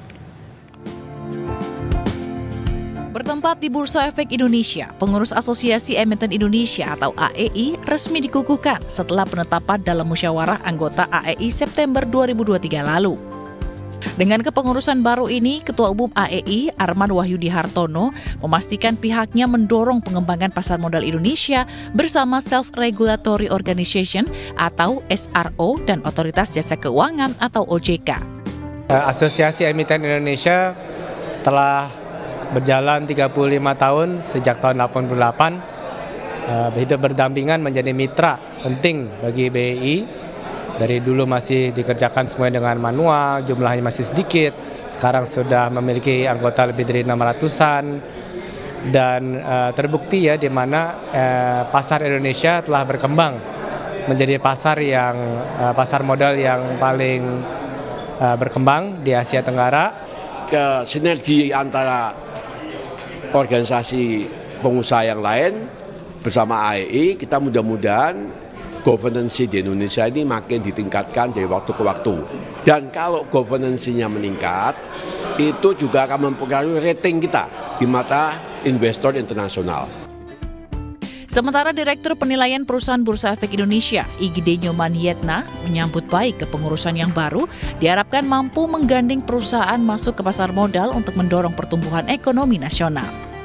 Bertempat di Bursa Efek Indonesia, pengurus Asosiasi Emiten Indonesia atau A E I resmi dikukuhkan setelah penetapan dalam musyawarah anggota A E I September dua ribu dua puluh tiga lalu. Dengan kepengurusan baru ini, Ketua Umum A E I Arman Wahyudi Hartono memastikan pihaknya mendorong pengembangan pasar modal Indonesia bersama Self-Regulatory Organization atau S R O dan Otoritas Jasa Keuangan atau O J K. Asosiasi Emiten Indonesia telah berjalan tiga puluh lima tahun sejak tahun delapan puluh delapan, uh, hidup berdampingan menjadi mitra penting bagi B E I. Dari dulu masih dikerjakan semuanya dengan manual, jumlahnya masih sedikit, sekarang sudah memiliki anggota lebih dari enam ratusan, dan uh, terbukti ya di mana uh, pasar Indonesia telah berkembang menjadi pasar yang uh, pasar modal yang paling uh, berkembang di Asia Tenggara. Ke sinergi antara organisasi pengusaha yang lain bersama A E I, kita mudah-mudahan governance di Indonesia ini makin ditingkatkan dari waktu ke waktu. Dan kalau governance-nya meningkat, itu juga akan mempengaruhi rating kita di mata investor internasional. Sementara Direktur Penilaian Perusahaan Bursa Efek Indonesia, Igede Nyoman Yetna, menyambut baik kepengurusan yang baru, diharapkan mampu menggandeng perusahaan masuk ke pasar modal untuk mendorong pertumbuhan ekonomi nasional.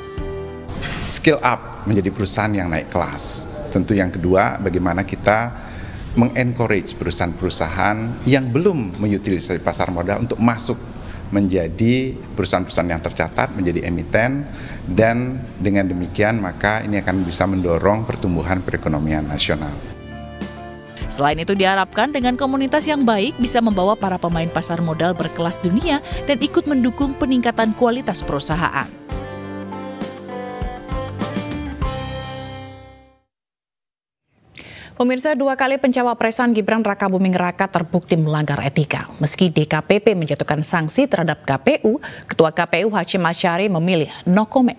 Skill up menjadi perusahaan yang naik kelas. Tentu yang kedua, bagaimana kita mengencourage perusahaan-perusahaan yang belum mengutilisasi pasar modal untuk masuk menjadi perusahaan-perusahaan yang tercatat, menjadi emiten, dan dengan demikian maka ini akan bisa mendorong pertumbuhan perekonomian nasional. Selain itu diharapkan dengan komunitas yang baik bisa membawa para pemain pasar modal berkelas dunia dan ikut mendukung peningkatan kualitas perusahaan. Pemirsa, dua kali pencawapresan Gibran Rakabuming Raka terbukti melanggar etika. Meski D K P P menjatuhkan sanksi terhadap K P U, Ketua K P U Hashim Asyari memilih no comment.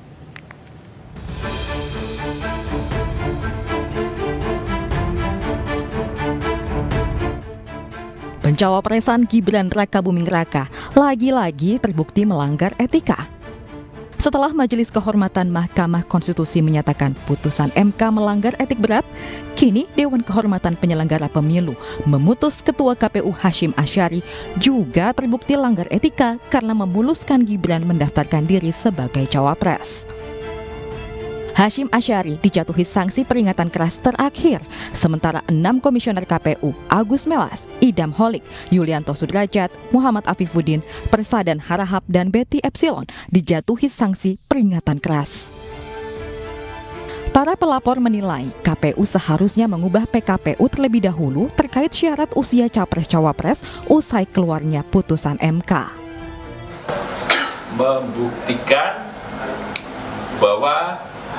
Pencawapresan Gibran Rakabuming Raka lagi-lagi terbukti melanggar etika. Setelah Majelis Kehormatan Mahkamah Konstitusi menyatakan putusan M K melanggar etik berat, kini Dewan Kehormatan Penyelenggara Pemilu memutus Ketua K P U Hashim Asyari juga terbukti langgar etika karena memuluskan Gibran mendaftarkan diri sebagai cawapres. Hashim Asyari dijatuhi sanksi peringatan keras terakhir, sementara enam komisioner K P U, Agus Melas, Idam Holik, Yulianto Sudrajat, Muhammad Afifuddin, Persadan Harahap, dan Betty Epsilon dijatuhi sanksi peringatan keras. Para pelapor menilai K P U seharusnya mengubah P K P U terlebih dahulu terkait syarat usia capres-cawapres usai keluarnya putusan M K. Membuktikan bahwa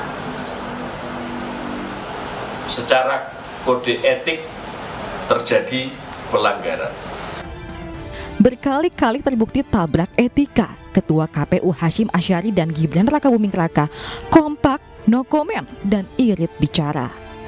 secara kode etik terjadi pelanggaran. Berkali-kali terbukti tabrak etika. Ketua K P U Hashim Asyari dan Gibran Rakabuming Raka kompak, no comment, dan irit bicara.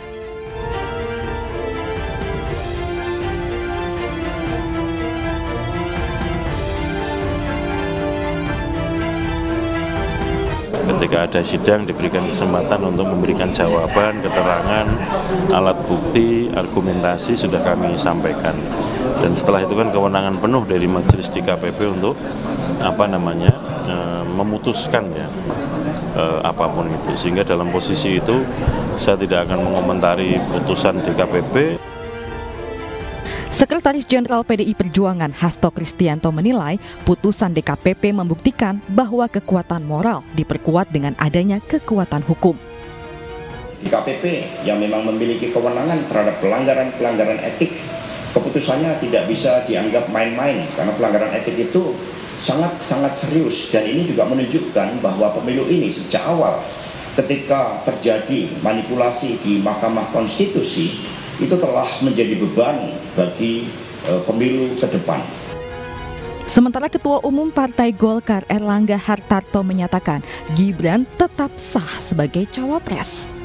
Ketika ada sidang diberikan kesempatan untuk memberikan jawaban, keterangan, alat bukti, argumentasi sudah kami sampaikan. Dan setelah itu kan kewenangan penuh dari majelis D K P P untuk apa namanya e, memutuskan ya e, apapun itu. Sehingga dalam posisi itu saya tidak akan mengomentari putusan D K P P. Sekretaris Jenderal P D I Perjuangan Hasto Kristianto menilai putusan D K P P membuktikan bahwa kekuatan moral diperkuat dengan adanya kekuatan hukum. D K P P yang memang memiliki kewenangan terhadap pelanggaran-pelanggaran etik, keputusannya tidak bisa dianggap main-main karena pelanggaran etik itu sangat-sangat serius, dan ini juga menunjukkan bahwa pemilu ini sejak awal ketika terjadi manipulasi di Mahkamah Konstitusi itu telah menjadi beban bagi uh, pemilu ke depan. Sementara Ketua Umum Partai Golkar Erlangga Hartarto menyatakan Gibran tetap sah sebagai cawapres.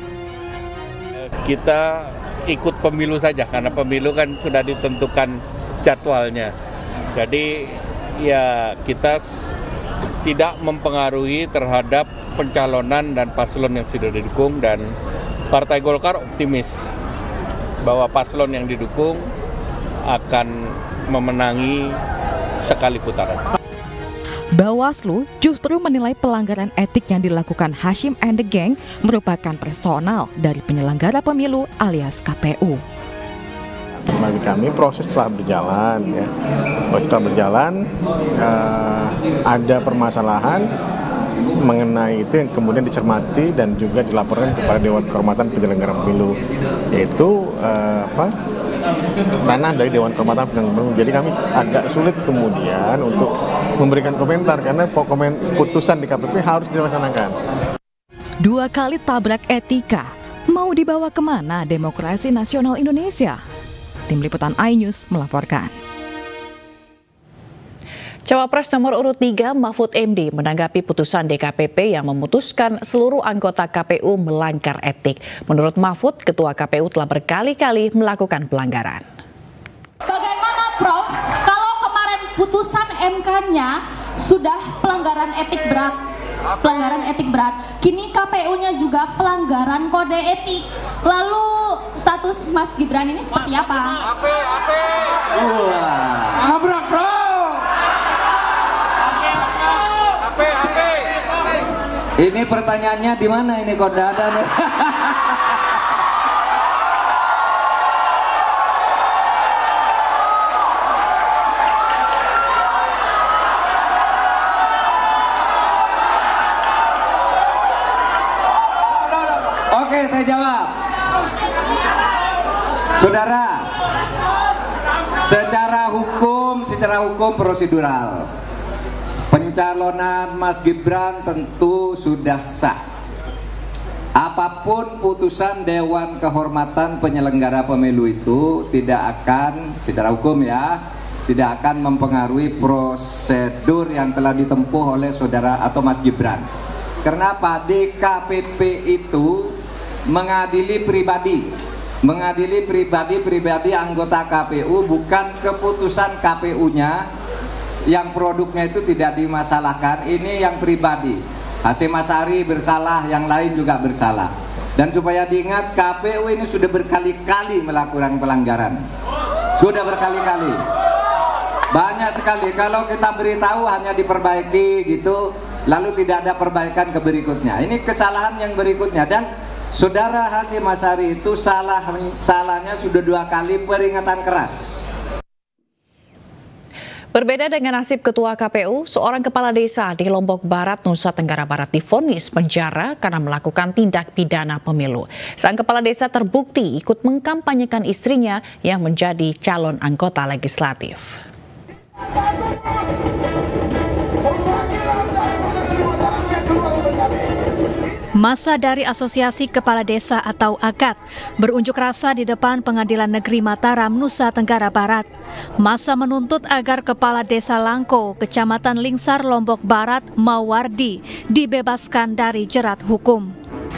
Kita ikut pemilu saja karena pemilu kan sudah ditentukan jadwalnya. Jadi ya kita tidak mempengaruhi terhadap pencalonan dan paslon yang sudah didukung, dan Partai Golkar optimis bahwa paslon yang didukung akan memenangi sekali putaran. Bawaslu justru menilai pelanggaran etik yang dilakukan Hashim and the Gang merupakan personal dari penyelenggara pemilu alias K P U. Bagi kami proses telah berjalan, ya. Proses telah berjalan, uh, ada permasalahan mengenai itu yang kemudian dicermati dan juga dilaporkan kepada Dewan Kehormatan Penyelenggara Pemilu, yaitu uh, apa ranah dari Dewan Kehormatan Penyelenggara Pemilu. Jadi kami agak sulit kemudian untuk memberikan komentar karena komen putusan di K P P harus dilaksanakan. Dua kali tabrak etika, mau dibawa kemana demokrasi nasional Indonesia? Tim Liputan iNews melaporkan. Cawapres nomor urut tiga Mahfud M D menanggapi putusan D K P P yang memutuskan seluruh anggota K P U melanggar etik. Menurut Mahfud, Ketua K P U telah berkali-kali melakukan pelanggaran. Bagaimana Prof kalau kemarin putusan M K-nya sudah pelanggaran etik berat, pelanggaran etik berat, kini K P U-nya juga pelanggaran kode etik. Lalu status Mas Gibran ini seperti apa? Ape, ape. Wah, abrak bro. Ini pertanyaannya di mana ini kok ada nih? Oke, saya jawab. Saudara, secara hukum, secara hukum prosedural, pencalonan Mas Gibran tentu sudah sah. Apapun putusan Dewan Kehormatan Penyelenggara Pemilu itu tidak akan, secara hukum ya, tidak akan mempengaruhi prosedur yang telah ditempuh oleh saudara atau Mas Gibran. Kenapa? D K P P itu mengadili pribadi, mengadili pribadi-pribadi anggota K P U, bukan keputusan K P U-nya yang produknya itu tidak dimasalahkan. Ini yang pribadi. Hashim Asyari bersalah, yang lain juga bersalah. Dan supaya diingat, K P U ini sudah berkali-kali melakukan pelanggaran. Sudah berkali-kali. Banyak sekali. Kalau kita beritahu hanya diperbaiki gitu, lalu tidak ada perbaikan ke berikutnya. Ini kesalahan yang berikutnya, dan Saudara Hasyim Asyari itu salah salahnya sudah dua kali peringatan keras. Berbeda dengan nasib Ketua K P U, seorang kepala desa di Lombok Barat, Nusa Tenggara Barat divonis penjara karena melakukan tindak pidana pemilu. Sang kepala desa terbukti ikut mengkampanyekan istrinya yang menjadi calon anggota legislatif. Massa dari Asosiasi Kepala Desa atau A K A D berunjuk rasa di depan Pengadilan Negeri Mataram, Nusa Tenggara Barat. Massa menuntut agar Kepala Desa Langko, Kecamatan Lingsar, Lombok Barat, Mawardi, dibebaskan dari jerat hukum.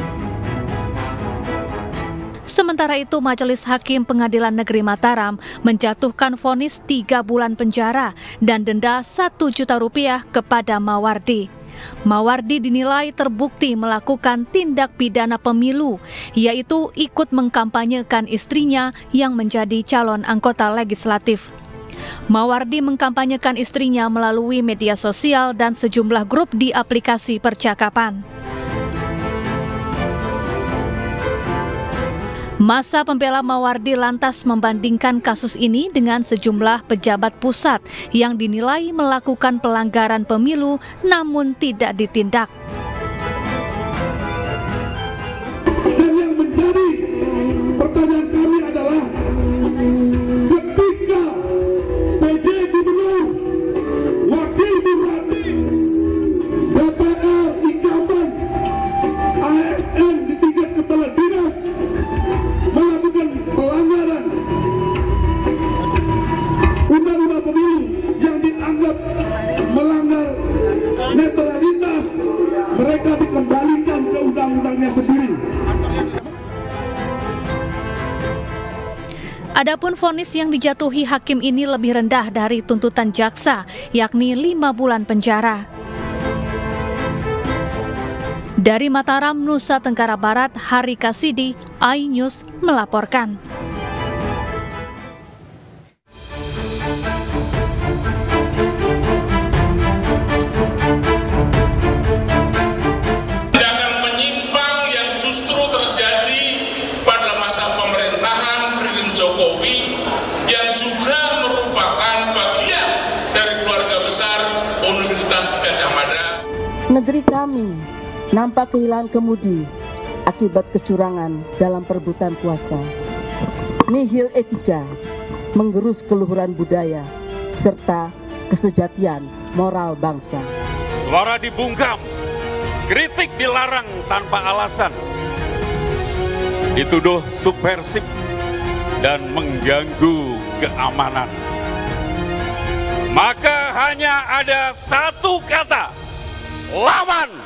Sementara itu, Majelis Hakim Pengadilan Negeri Mataram menjatuhkan vonis tiga bulan penjara dan denda satu juta rupiah kepada Mawardi. Mawardi dinilai terbukti melakukan tindak pidana pemilu, yaitu ikut mengkampanyekan istrinya yang menjadi calon anggota legislatif. Mawardi mengkampanyekan istrinya melalui media sosial dan sejumlah grup di aplikasi percakapan. Massa pembela Mawardi lantas membandingkan kasus ini dengan sejumlah pejabat pusat yang dinilai melakukan pelanggaran pemilu namun tidak ditindak. Dan yang menjadi pertanyaan kami adalah ketika P J Gubernur, Wakil Bupati, D P R, Ikaman, A S N di tingkat kepala dinas melakukan pelanggaran undang-undang pemilu yang dianggap melanggar netralitas, mereka dikembalikan ke undang-undangnya sendiri. Adapun vonis yang dijatuhi hakim ini lebih rendah dari tuntutan jaksa, yakni lima bulan penjara. Dari Mataram, Nusa Tenggara Barat, Hari Kasidi, iNews melaporkan. Tindakan menyimpang yang justru terjadi pada masa pemerintahan Presiden Jokowi yang juga merupakan bagian dari keluarga besar Universitas Gadjah Mada. Negeri kami nampak kehilangan kemudi akibat kecurangan dalam perebutan kuasa. Nihil etika, menggerus keluhuran budaya, serta kesejatian moral bangsa. Suara dibungkam, kritik dilarang tanpa alasan, dituduh subversif dan mengganggu keamanan. Maka hanya ada satu kata, lawan.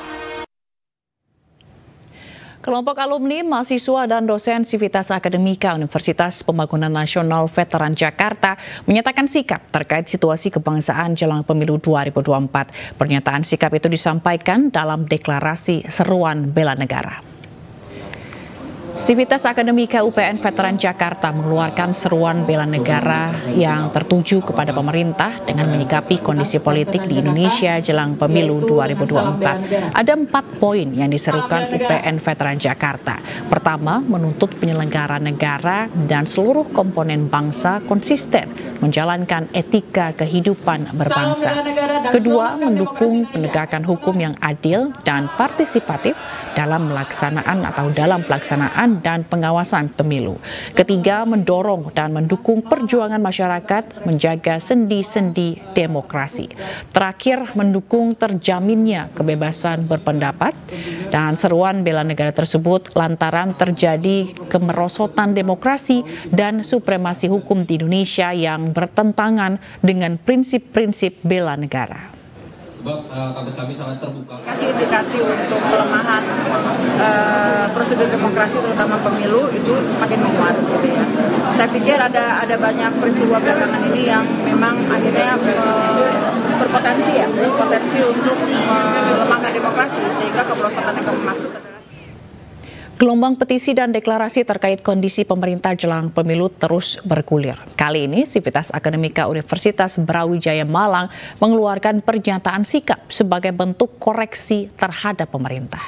Kelompok alumni, mahasiswa, dan dosen Sivitas Akademika Universitas Pembangunan Nasional Veteran Jakarta menyatakan sikap terkait situasi kebangsaan jelang pemilu dua ribu dua puluh empat. Pernyataan sikap itu disampaikan dalam deklarasi seruan bela negara. Sivitas Akademika U P N Veteran Jakarta mengeluarkan seruan bela negara yang tertuju kepada pemerintah dengan menyikapi kondisi politik di Indonesia jelang pemilu dua ribu dua puluh empat. Ada empat poin yang diserukan U P N Veteran Jakarta. Pertama, menuntut penyelenggara negara dan seluruh komponen bangsa konsisten menjalankan etika kehidupan berbangsa. Kedua, mendukung penegakan hukum yang adil dan partisipatif dalam melaksanaan atau dalam pelaksanaan dan pengawasan pemilu. Ketiga, mendorong dan mendukung perjuangan masyarakat menjaga sendi-sendi demokrasi. Terakhir, mendukung terjaminnya kebebasan berpendapat. Dan seruan bela negara tersebut lantaran terjadi kemerosotan demokrasi dan supremasi hukum di Indonesia yang bertentangan dengan prinsip-prinsip bela negara. Sebab uh, kampus kami sangat terbuka. Kasih indikasi untuk pelemahan uh, prosedur demokrasi terutama pemilu itu semakin menguat gitu ya. Saya pikir ada ada banyak peristiwa belakangan ini yang memang akhirnya uh, berpotensi ya, berpotensi untuk melemahkan demokrasi sehingga kemerosotan yang kami maksud adalah Gelombang petisi dan deklarasi terkait kondisi pemerintah jelang pemilu terus bergulir. Kali ini, Sivitas Akademika Universitas Brawijaya Malang mengeluarkan pernyataan sikap sebagai bentuk koreksi terhadap pemerintah.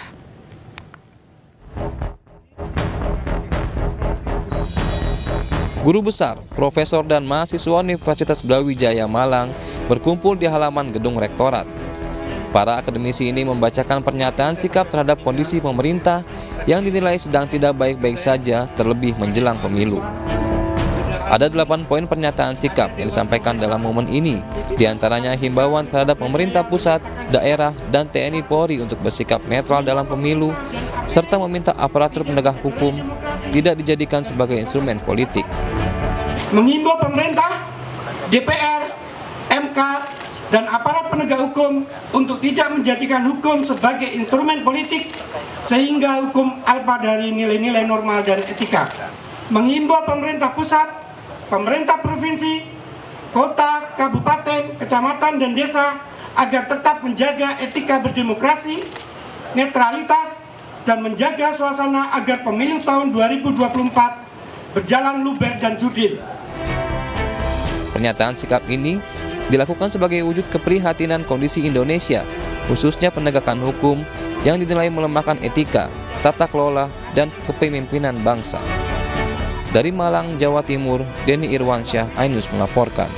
Guru besar, profesor dan mahasiswa Universitas Brawijaya Malang berkumpul di halaman gedung rektorat. Para akademisi ini membacakan pernyataan sikap terhadap kondisi pemerintah yang dinilai sedang tidak baik-baik saja, terlebih menjelang pemilu. Ada delapan poin pernyataan sikap yang disampaikan dalam momen ini, diantaranya himbauan terhadap pemerintah pusat, daerah, dan T N I Polri untuk bersikap netral dalam pemilu, serta meminta aparatur penegak hukum tidak dijadikan sebagai instrumen politik. Mengimbau pemerintah, D P R, M K, dan aparat penegak hukum untuk tidak menjadikan hukum sebagai instrumen politik sehingga hukum alpa dari nilai-nilai normal dan etika. Mengimbau pemerintah pusat, pemerintah provinsi, kota, kabupaten, kecamatan, dan desa agar tetap menjaga etika berdemokrasi, netralitas, dan menjaga suasana agar pemilu tahun dua ribu dua puluh empat berjalan luber dan jurdil. Pernyataan sikap ini dilakukan sebagai wujud keprihatinan kondisi Indonesia, khususnya penegakan hukum yang dinilai melemahkan etika, tata kelola, dan kepemimpinan bangsa. Dari Malang, Jawa Timur, Denny Irwansyah, Ainus melaporkan.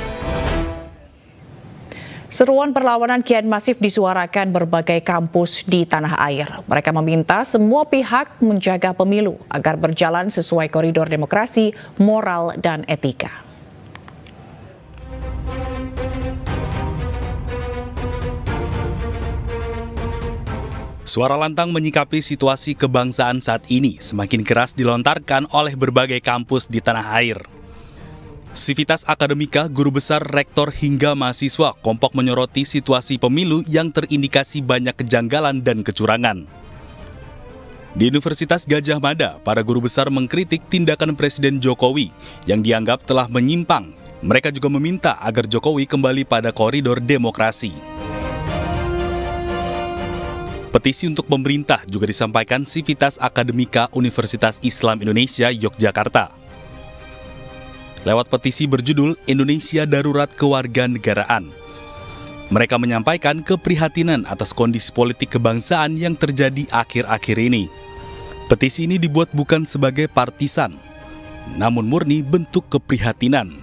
Seruan perlawanan kian masif disuarakan berbagai kampus di tanah air. Mereka meminta semua pihak menjaga pemilu agar berjalan sesuai koridor demokrasi, moral, dan etika. Suara lantang menyikapi situasi kebangsaan saat ini semakin keras dilontarkan oleh berbagai kampus di tanah air. Sivitas Akademika, guru besar, rektor hingga mahasiswa kompak menyoroti situasi pemilu yang terindikasi banyak kejanggalan dan kecurangan. Di Universitas Gadjah Mada, para guru besar mengkritik tindakan Presiden Jokowi yang dianggap telah menyimpang. Mereka juga meminta agar Jokowi kembali pada koridor demokrasi. Petisi untuk pemerintah juga disampaikan Sivitas Akademika Universitas Islam Indonesia Yogyakarta. Lewat petisi berjudul Indonesia Darurat Kewarganegaraan. Mereka menyampaikan keprihatinan atas kondisi politik kebangsaan yang terjadi akhir-akhir ini. Petisi ini dibuat bukan sebagai partisan, namun murni bentuk keprihatinan.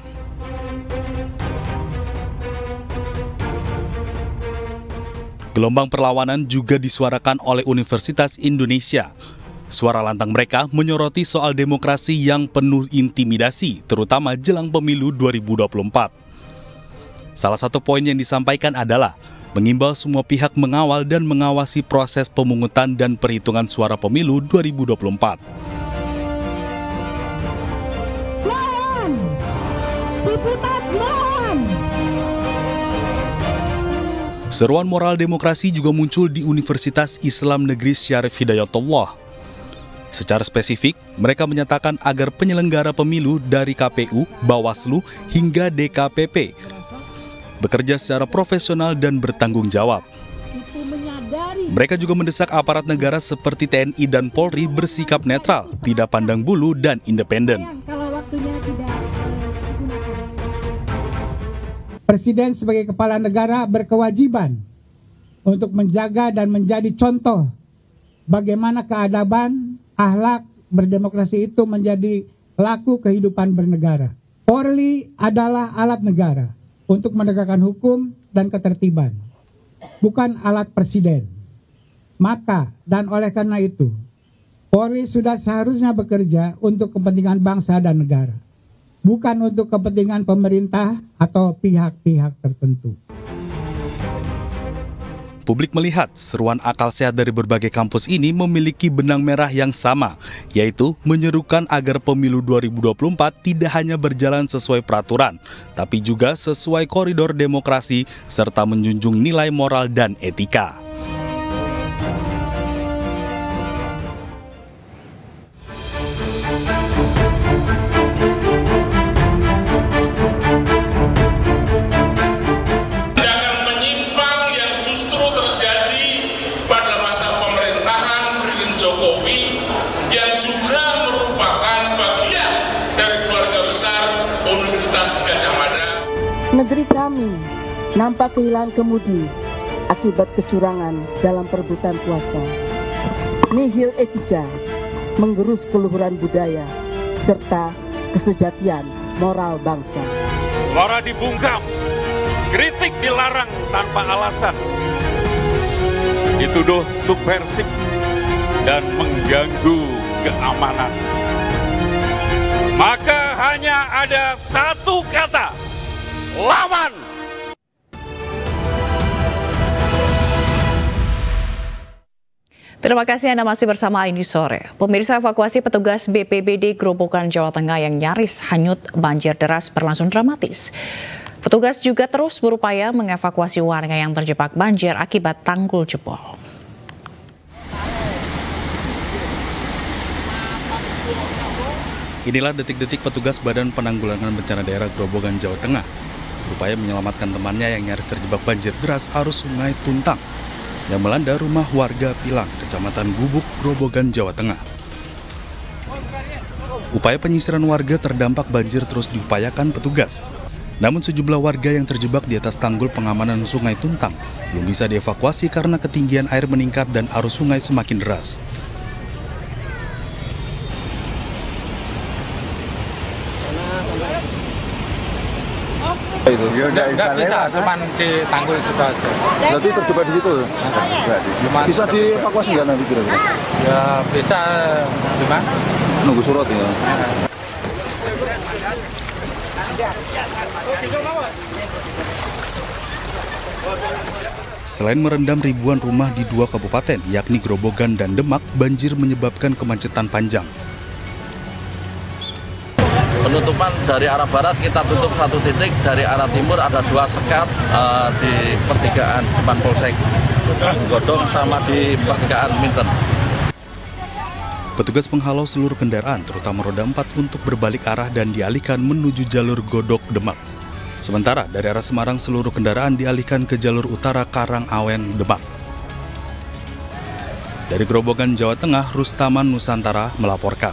Gelombang perlawanan juga disuarakan oleh Universitas Indonesia. Suara lantang mereka menyoroti soal demokrasi yang penuh intimidasi, terutama jelang pemilu dua ribu dua puluh empat. Salah satu poin yang disampaikan adalah mengimbau semua pihak mengawal dan mengawasi proses pemungutan dan perhitungan suara pemilu dua ribu dua puluh empat. Mohon! Sivitas mohon! Seruan moral demokrasi juga muncul di Universitas Islam Negeri Syarif Hidayatullah. Secara spesifik, mereka menyatakan agar penyelenggara pemilu dari K P U, Bawaslu, hingga D K P P bekerja secara profesional dan bertanggung jawab. Mereka juga mendesak aparat negara seperti T N I dan Polri bersikap netral, tidak pandang bulu, dan independen. Presiden sebagai kepala negara berkewajiban untuk menjaga dan menjadi contoh bagaimana keadaban, akhlak, berdemokrasi itu menjadi laku kehidupan bernegara. Polri adalah alat negara untuk menegakkan hukum dan ketertiban, bukan alat presiden. Maka dan oleh karena itu, Polri sudah seharusnya bekerja untuk kepentingan bangsa dan negara, bukan untuk kepentingan pemerintah atau pihak-pihak tertentu. Publik melihat seruan akal sehat dari berbagai kampus ini memiliki benang merah yang sama, yaitu menyerukan agar pemilu dua ribu dua puluh empat tidak hanya berjalan sesuai peraturan, tapi juga sesuai koridor demokrasi serta menjunjung nilai moral dan etika. Yang Negeri kami nampak kehilangan kemudi akibat kecurangan dalam perebutan kuasa. Nihil etika menggerus keluhuran budaya serta kesejatian moral bangsa. Suara dibungkam, kritik dilarang tanpa alasan, dituduh subversif dan mengganggu keamanan. Maka hanya ada satu kata, lawan. Terima kasih Anda masih bersama Ini Sore. Pemirsa, evakuasi petugas B P B D Grobogan, Jawa Tengah yang nyaris hanyut banjir deras berlangsung dramatis. Petugas juga terus berupaya mengevakuasi warga yang terjebak banjir akibat tanggul jebol. Inilah detik-detik petugas Badan Penanggulangan Bencana Daerah Grobogan, Jawa Tengah berupaya menyelamatkan temannya yang nyaris terjebak banjir deras arus Sungai Tuntang yang melanda rumah warga Pilang, Kecamatan Gubuk, Grobogan, Jawa Tengah. Upaya penyisiran warga terdampak banjir terus diupayakan petugas. Namun sejumlah warga yang terjebak di atas tanggul pengamanan Sungai Tuntang belum bisa dievakuasi karena ketinggian air meningkat dan arus sungai semakin deras. Itu nggak bisa, cuman di tanggul situ aja. Berarti terjebak di situ? Cuman bisa dievakuasi nggak nanti kira-kira? Ya bisa, gimana? Nunggu surat ya. Selain merendam ribuan rumah di dua kabupaten, yakni Grobogan dan Demak, banjir menyebabkan kemacetan panjang. Penutupan dari arah barat kita tutup satu titik, dari arah timur ada dua sekat uh, di pertigaan depan Polsek Godong sama di pertigaan Minten. Petugas menghalau seluruh kendaraan, terutama roda empat, untuk berbalik arah dan dialihkan menuju jalur Godok Demak. Sementara dari arah Semarang seluruh kendaraan dialihkan ke jalur utara Karangawen Demak. Dari Grobogan, Jawa Tengah, Rustaman Nusantara melaporkan.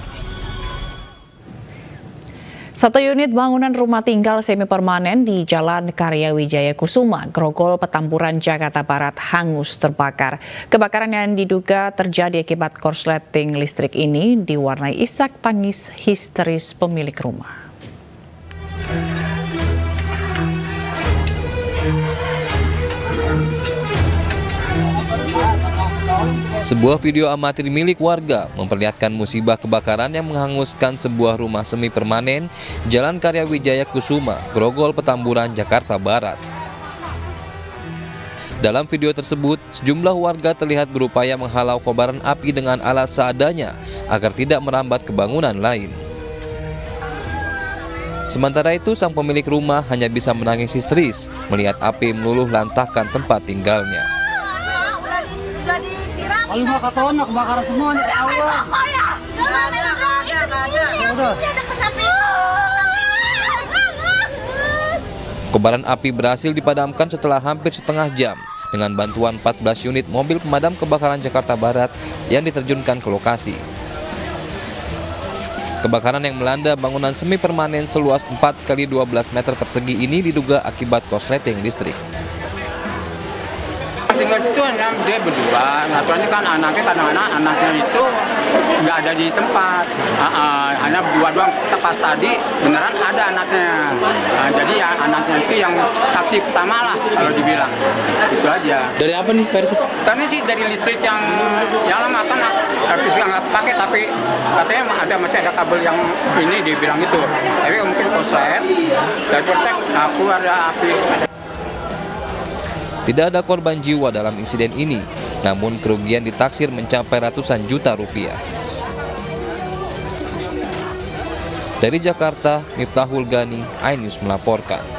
Satu unit bangunan rumah tinggal semi permanen di Jalan Karya Wijaya Kusuma, Grogol, Petamburan, Jakarta Barat hangus terbakar. Kebakaran yang diduga terjadi akibat korsleting listrik ini diwarnai isak tangis histeris pemilik rumah. Sebuah video amatir milik warga memperlihatkan musibah kebakaran yang menghanguskan sebuah rumah semi permanen Jalan Karya Wijaya Kusuma, Grogol, Petamburan, Jakarta Barat. Dalam video tersebut, sejumlah warga terlihat berupaya menghalau kobaran api dengan alat seadanya agar tidak merambat ke bangunan lain. Sementara itu, sang pemilik rumah hanya bisa menangis histeris melihat api meluluh lantahkan tempat tinggalnya. Kalau nggak ketahuan kebakaran semua nih, Allah. Kobaran api berhasil dipadamkan setelah hampir setengah jam dengan bantuan empat belas unit mobil pemadam kebakaran Jakarta Barat yang diterjunkan ke lokasi. Kebakaran yang melanda bangunan semi permanen seluas empat kali dua belas meter persegi ini diduga akibat korsleting listrik. Tinggal itu hanya dia berdua, satunya kan anaknya kadang-kadang anaknya itu nggak ada di tempat, uh, uh, hanya dua doang. Pas tadi beneran ada anaknya, uh, jadi ya anaknya itu yang saksi pertama lah kalau dibilang, itu aja. Dari apa nih Pak itu? Karena sih dari listrik yang yang lama kan, tapi nggak pakai, tapi katanya ada masih ada kabel yang ini dibilang itu, tapi mungkin korslet, dari korslet aku ada api. Tidak ada korban jiwa dalam insiden ini, namun kerugian ditaksir mencapai ratusan juta rupiah. Dari Jakarta, Miftahul Gani, iNews melaporkan.